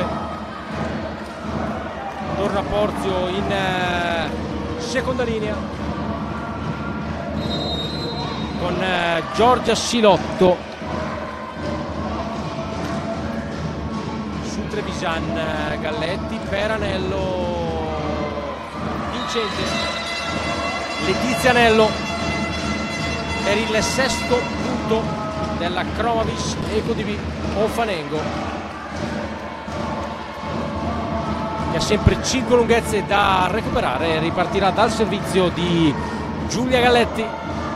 Torna Porzio in uh, seconda linea con uh, Giorgia Silotto. Trevisan, Galletti per Anello, vincente Letizia Anello per il sesto punto della Chromavis EcoDV Ofanengo, che ha sempre cinque lunghezze da recuperare. Ripartirà dal servizio di Giulia Galletti.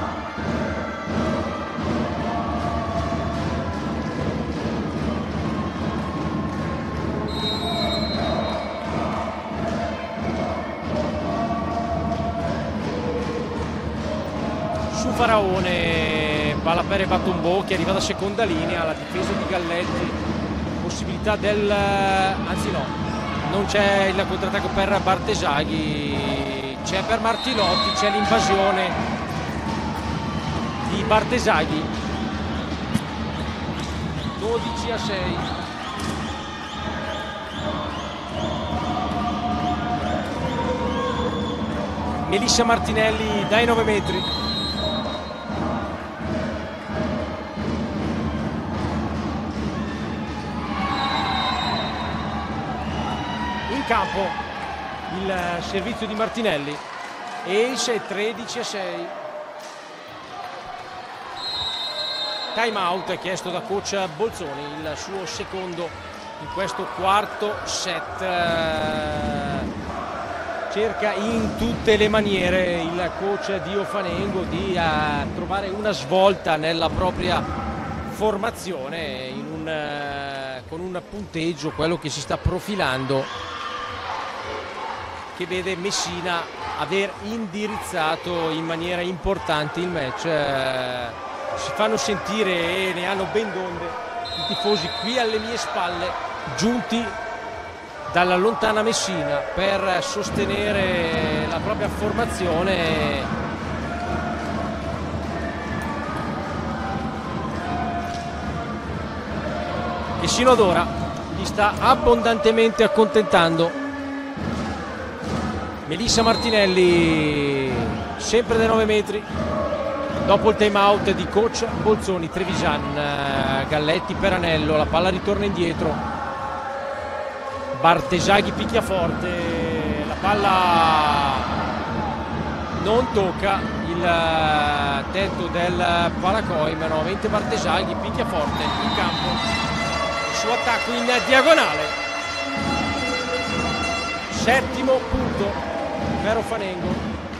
Faraone, palla per Batombo che arriva da seconda linea, la difesa di Galletti, possibilità del, anzi no, non c'è il contrattacco per Bartesaghi, c'è per Martilotti, c'è l'invasione di Bartesaghi. Dodici a sei. Melissa Martinelli dai nove metri. Campo il servizio di Martinelli e il sei tredici a sei. Time out chiesto da coach Bolzoni, il suo secondo in questo quarto set. Cerca in tutte le maniere il coach di Ofanengo di uh, trovare una svolta nella propria formazione in un, uh, con un punteggio, quello che si sta profilando, che vede Messina aver indirizzato in maniera importante il match. Eh, si fanno sentire e ne hanno ben donde i tifosi qui alle mie spalle, giunti dalla lontana Messina per sostenere la propria formazione. Che sino ad ora li sta abbondantemente accontentando. Melissa Martinelli sempre dai nove metri dopo il time out di coach Bolzoni. Trevisan, Galletti per Anello, la palla ritorna indietro, Bartesaghi picchia forte, la palla non tocca il tetto del Paracoim, nuovamente Bartesaghi picchia forte in campo, il suo attacco in diagonale. Settimo punto per Ofanengo.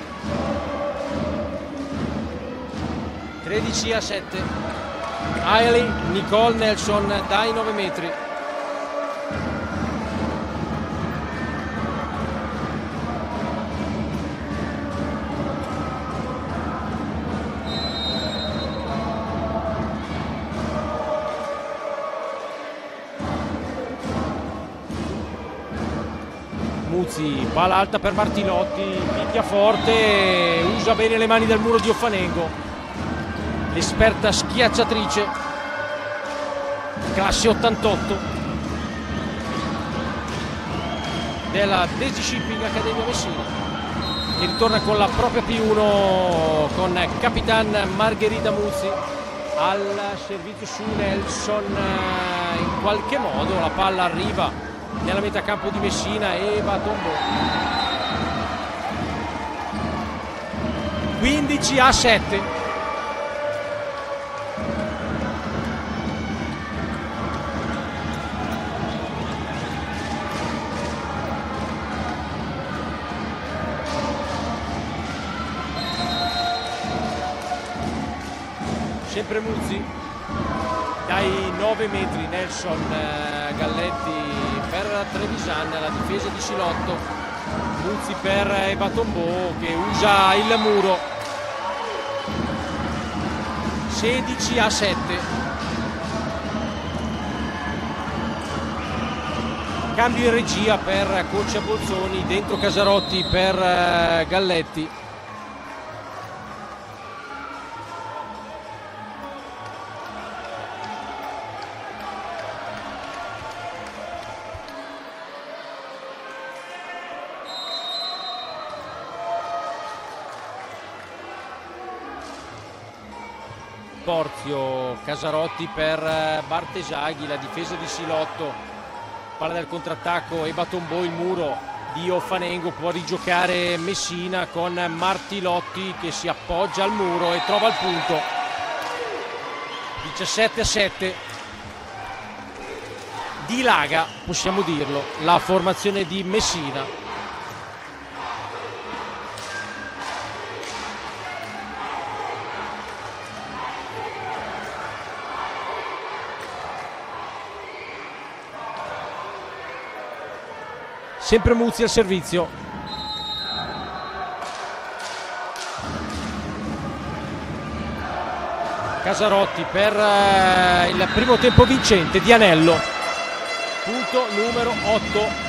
tredici a sette. Hailey Nicole Nelson dai nove metri. Muzzi, palla alta per Martilotti, picchia forte, usa bene le mani del muro di Ofanengo, l'esperta schiacciatrice, classe ottantotto della Daisy Shipping Accademia Messina, che ritorna con la propria P uno con Capitan Margherita Muzzi al servizio su Nelson. In qualche modo la palla arriva nella metà campo di Messina e Batombo. quindici a sette. Sempre Muzzi dai nove metri. Nelson, Galletti per Trevisan, la difesa di Silotto, Muzzi per Batombo che usa il muro. sedici a sette. Cambio in regia per coach Bolzoni, dentro Casarotti per Galletti. Porzio, Casarotti per Bartesaghi, la difesa di Silotto, palla del contrattacco e Batombo, il muro di Ofanengo, può rigiocare Messina con Martilotti che si appoggia al muro e trova il punto. diciassette a sette. Dilaga, possiamo dirlo, la formazione di Messina. Sempre Muzzi al servizio. Casarotti per eh, il primo tempo vincente di Anello. Punto numero otto.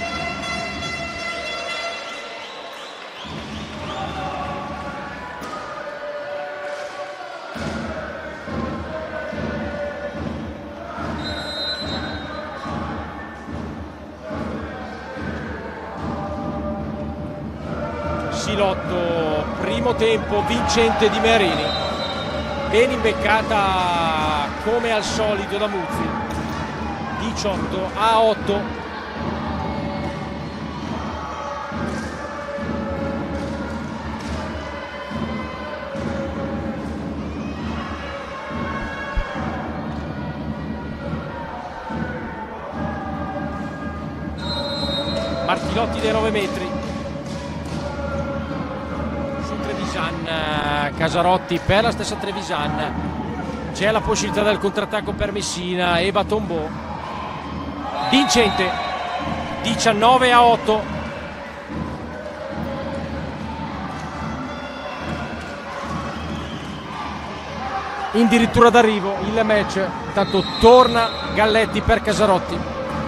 Silotto, primo tempo vincente di Merini, ben imbeccata come al solito da Muzzi. Diciotto a otto. Martilotti dei nove metri. Casarotti per la stessa Trevisan, c'è la possibilità del contrattacco per Messina e Batombo. Vincente, diciannove a otto. Addirittura d'arrivo il match, intanto torna Galletti per Casarotti.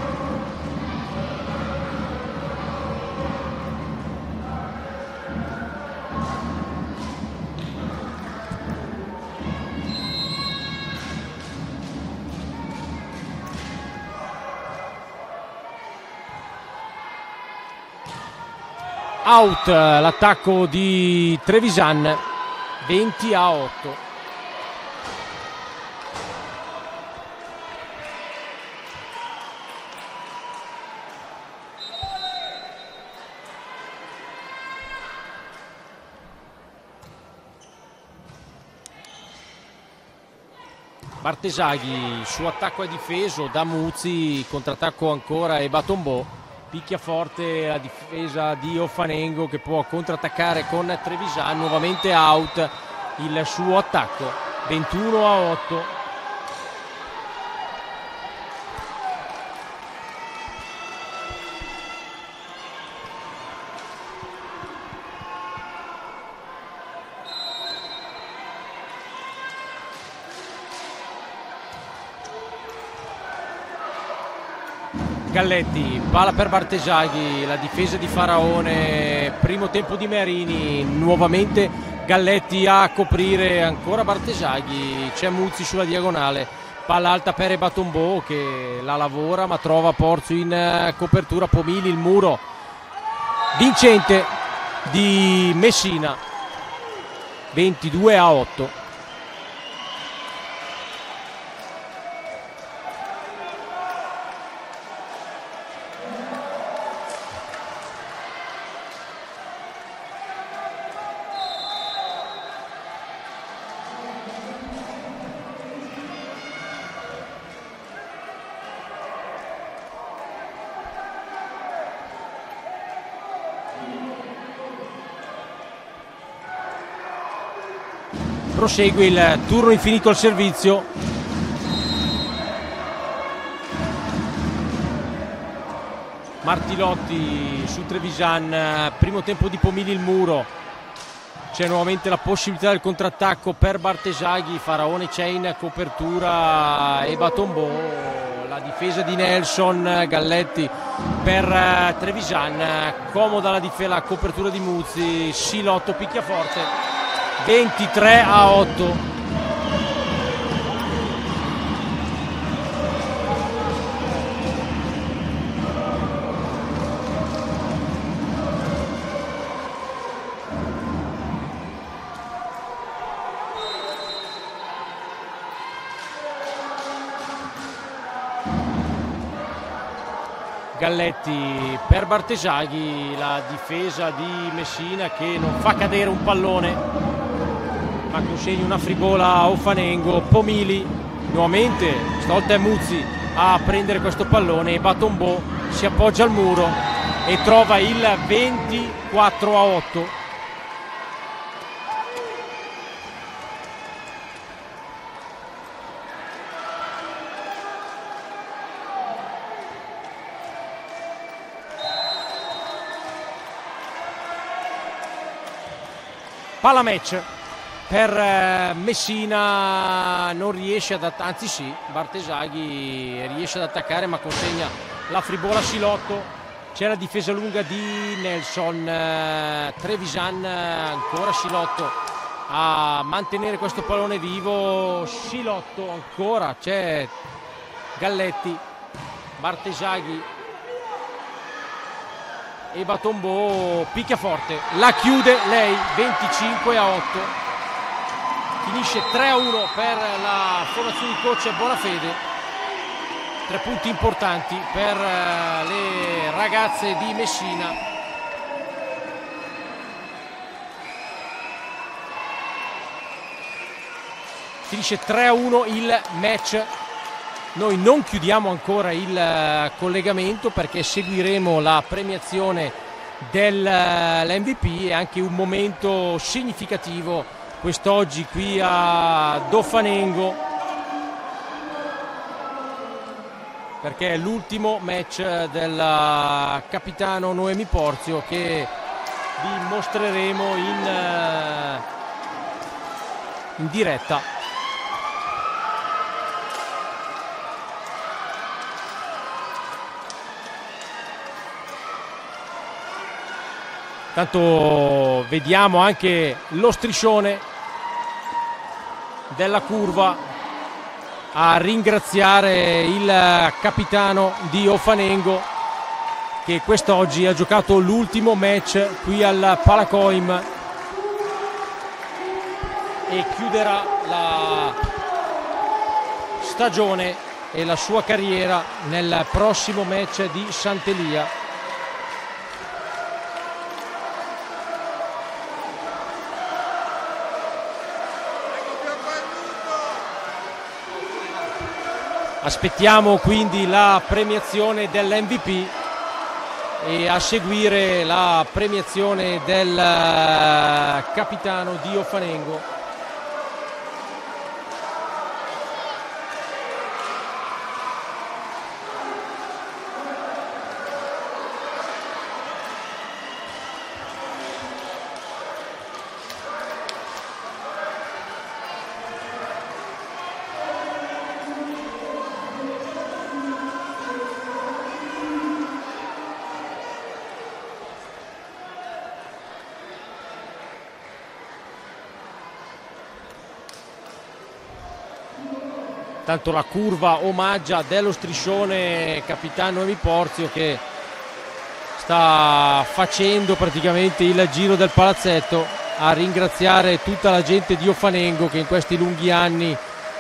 Out l'attacco di Trevisan, venti a otto. Bartesaghi su attacco e difeso da Muzzi, contrattacco ancora e Batombo. Picchia forte la difesa di Offanengo che può contrattaccare con Trevisan, nuovamente out il suo attacco, ventuno a otto. Galletti, palla per Bartesaghi, la difesa di Faraone, primo tempo di Merini, nuovamente Galletti a coprire ancora Bartesaghi, c'è Muzzi sulla diagonale, palla alta per Batombo che la lavora ma trova Porzio in copertura, Pomili il muro, vincente di Messina, ventidue a otto. Prosegue il turno infinito al servizio. Martilotti su Trevisan, primo tempo di Pomili il muro, c'è nuovamente la possibilità del contrattacco per Bartesaghi, Faraone c'è in copertura e Batombo, la difesa di Nelson, Galletti per Trevisan, comoda la difesa, la copertura di Muzzi, Silotto picchia forte. ventitré a otto. Galletti per Bartesaghi, la difesa di Messina che non fa cadere un pallone ma consegna una frigola a Offanengo. Pomili nuovamente stavolta è Muzzi a prendere questo pallone e Batombo si appoggia al muro e trova il ventiquattro a otto. Palla match per Messina, non riesce ad attaccare, anzi sì, Bartesaghi riesce ad attaccare ma consegna la fribola a Silotto. C'è la difesa lunga di Nelson, Trevisan, ancora Silotto a mantenere questo pallone vivo, Silotto ancora, c'è Galletti, Bartesaghi e Batombo picchia forte, la chiude lei, venticinque a otto, finisce tre a uno per la formazione di coach Bonafede. Tre punti importanti per le ragazze di Messina. Finisce tre a uno il match. Noi non chiudiamo ancora il collegamento perché seguiremo la premiazione dell'M V P e anche un momento significativo quest'oggi qui a Doffanengo, perché è l'ultimo match del capitano Noemi Porzio che vi mostreremo in, in diretta. Tanto vediamo anche lo striscione della curva a ringraziare il capitano di Doffanengo che quest'oggi ha giocato l'ultimo match qui al Palacoim e chiuderà la stagione e la sua carriera nel prossimo match di Sant'Elia. Aspettiamo quindi la premiazione dell'M V P e a seguire la premiazione del capitano di Doffanengo. Tanto la curva omaggia dello striscione capitano Noemi Porzio che sta facendo praticamente il giro del palazzetto a ringraziare tutta la gente di Doffanengo che in questi lunghi anni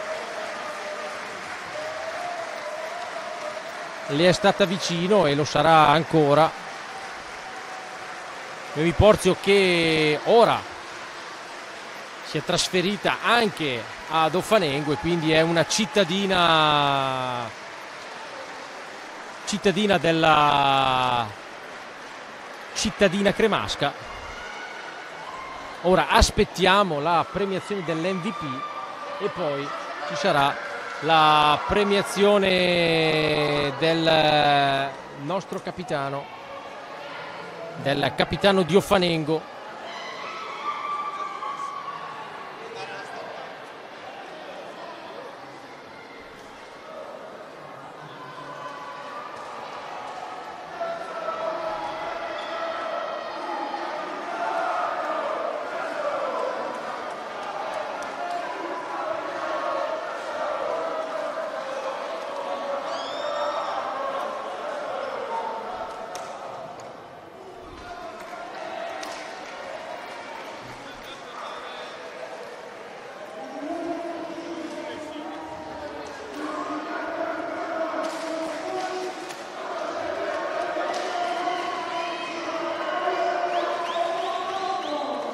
le è stata vicino e lo sarà ancora. Noemi Porzio che ora si è trasferita anche a Doffanengo e quindi è una cittadina cittadina della cittadina cremasca. Ora aspettiamo la premiazione dell'M V P e poi ci sarà la premiazione del nostro capitano, del capitano di Doffanengo.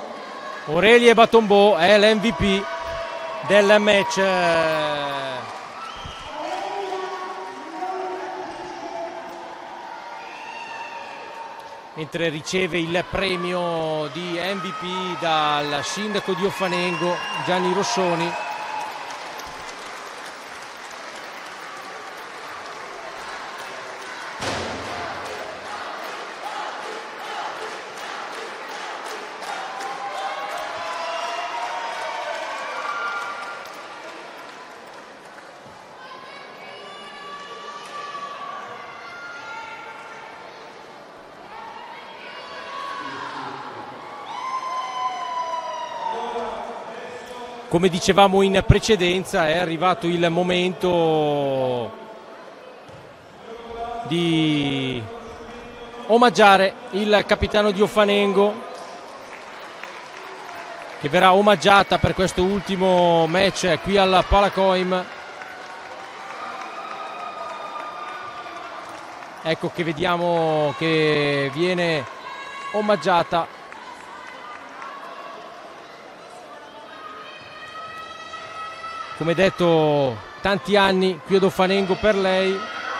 Aurelie Batombo è l'M V P del match mentre riceve il premio di M V P dal sindaco di Offanengo Gianni Rossoni. Come dicevamo in precedenza, è arrivato il momento di omaggiare il capitano di Offanengo, che verrà omaggiata per questo ultimo match qui al Palacoim. Ecco che vediamo che viene omaggiata come detto, tanti anni qui ad Offanengo per lei.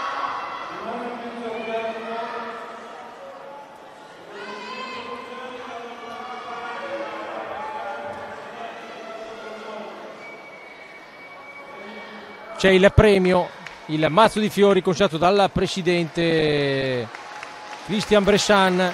C'è il premio, il mazzo di fiori consegnato dal presidente Christian Bressan.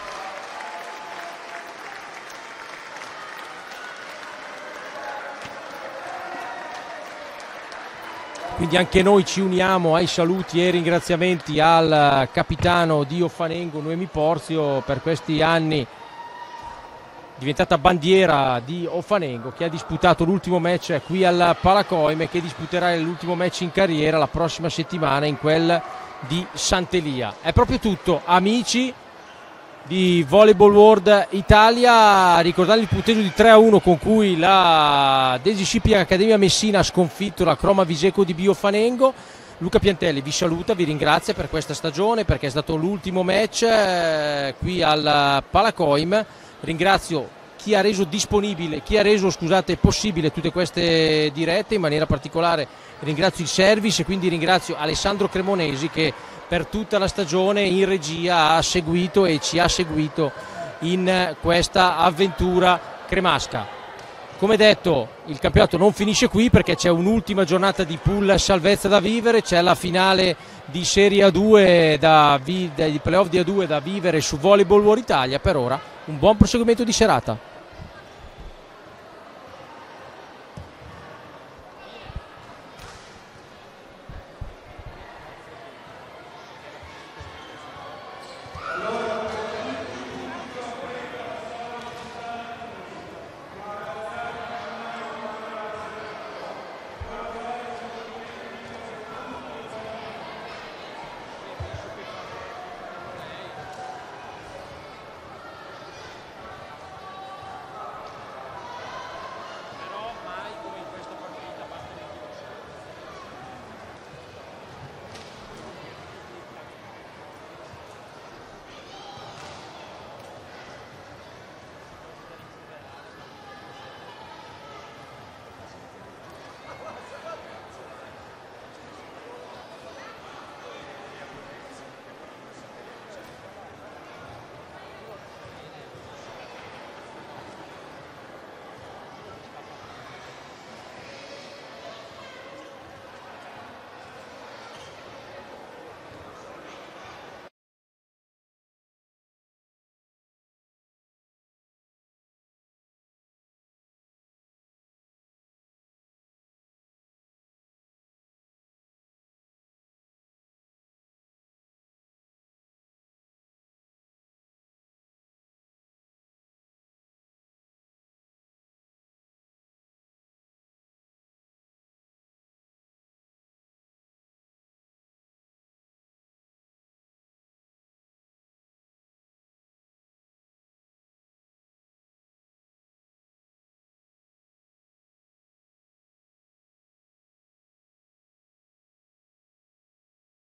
Quindi anche noi ci uniamo ai saluti e ai ringraziamenti al capitano di Offanengo, Noemi Porzio, per questi anni diventata bandiera di Offanengo, che ha disputato l'ultimo match qui al Palacoim e che disputerà l'ultimo match in carriera la prossima settimana in quel di Sant'Elia. È proprio tutto, amici di Volleyball World Italia. Ricordate il punteggio di tre a uno con cui la Daisy Shipping Accademia Messina ha sconfitto la Croma Viseco di B Offanengo. Luca Piantelli vi saluta, vi ringrazia per questa stagione, perché è stato l'ultimo match eh, qui al Palacoim. Ringrazio chi ha reso disponibile, chi ha reso scusate, possibile tutte queste dirette, in maniera particolare ringrazio il service e quindi ringrazio Alessandro Cremonesi che per tutta la stagione in regia ha seguito e ci ha seguito in questa avventura cremasca. Come detto, il campionato non finisce qui perché c'è un'ultima giornata di pool salvezza da vivere, c'è la finale di Serie A due, da, di playoff di A due da vivere su Volleyball World Italia. Per ora un buon proseguimento di serata.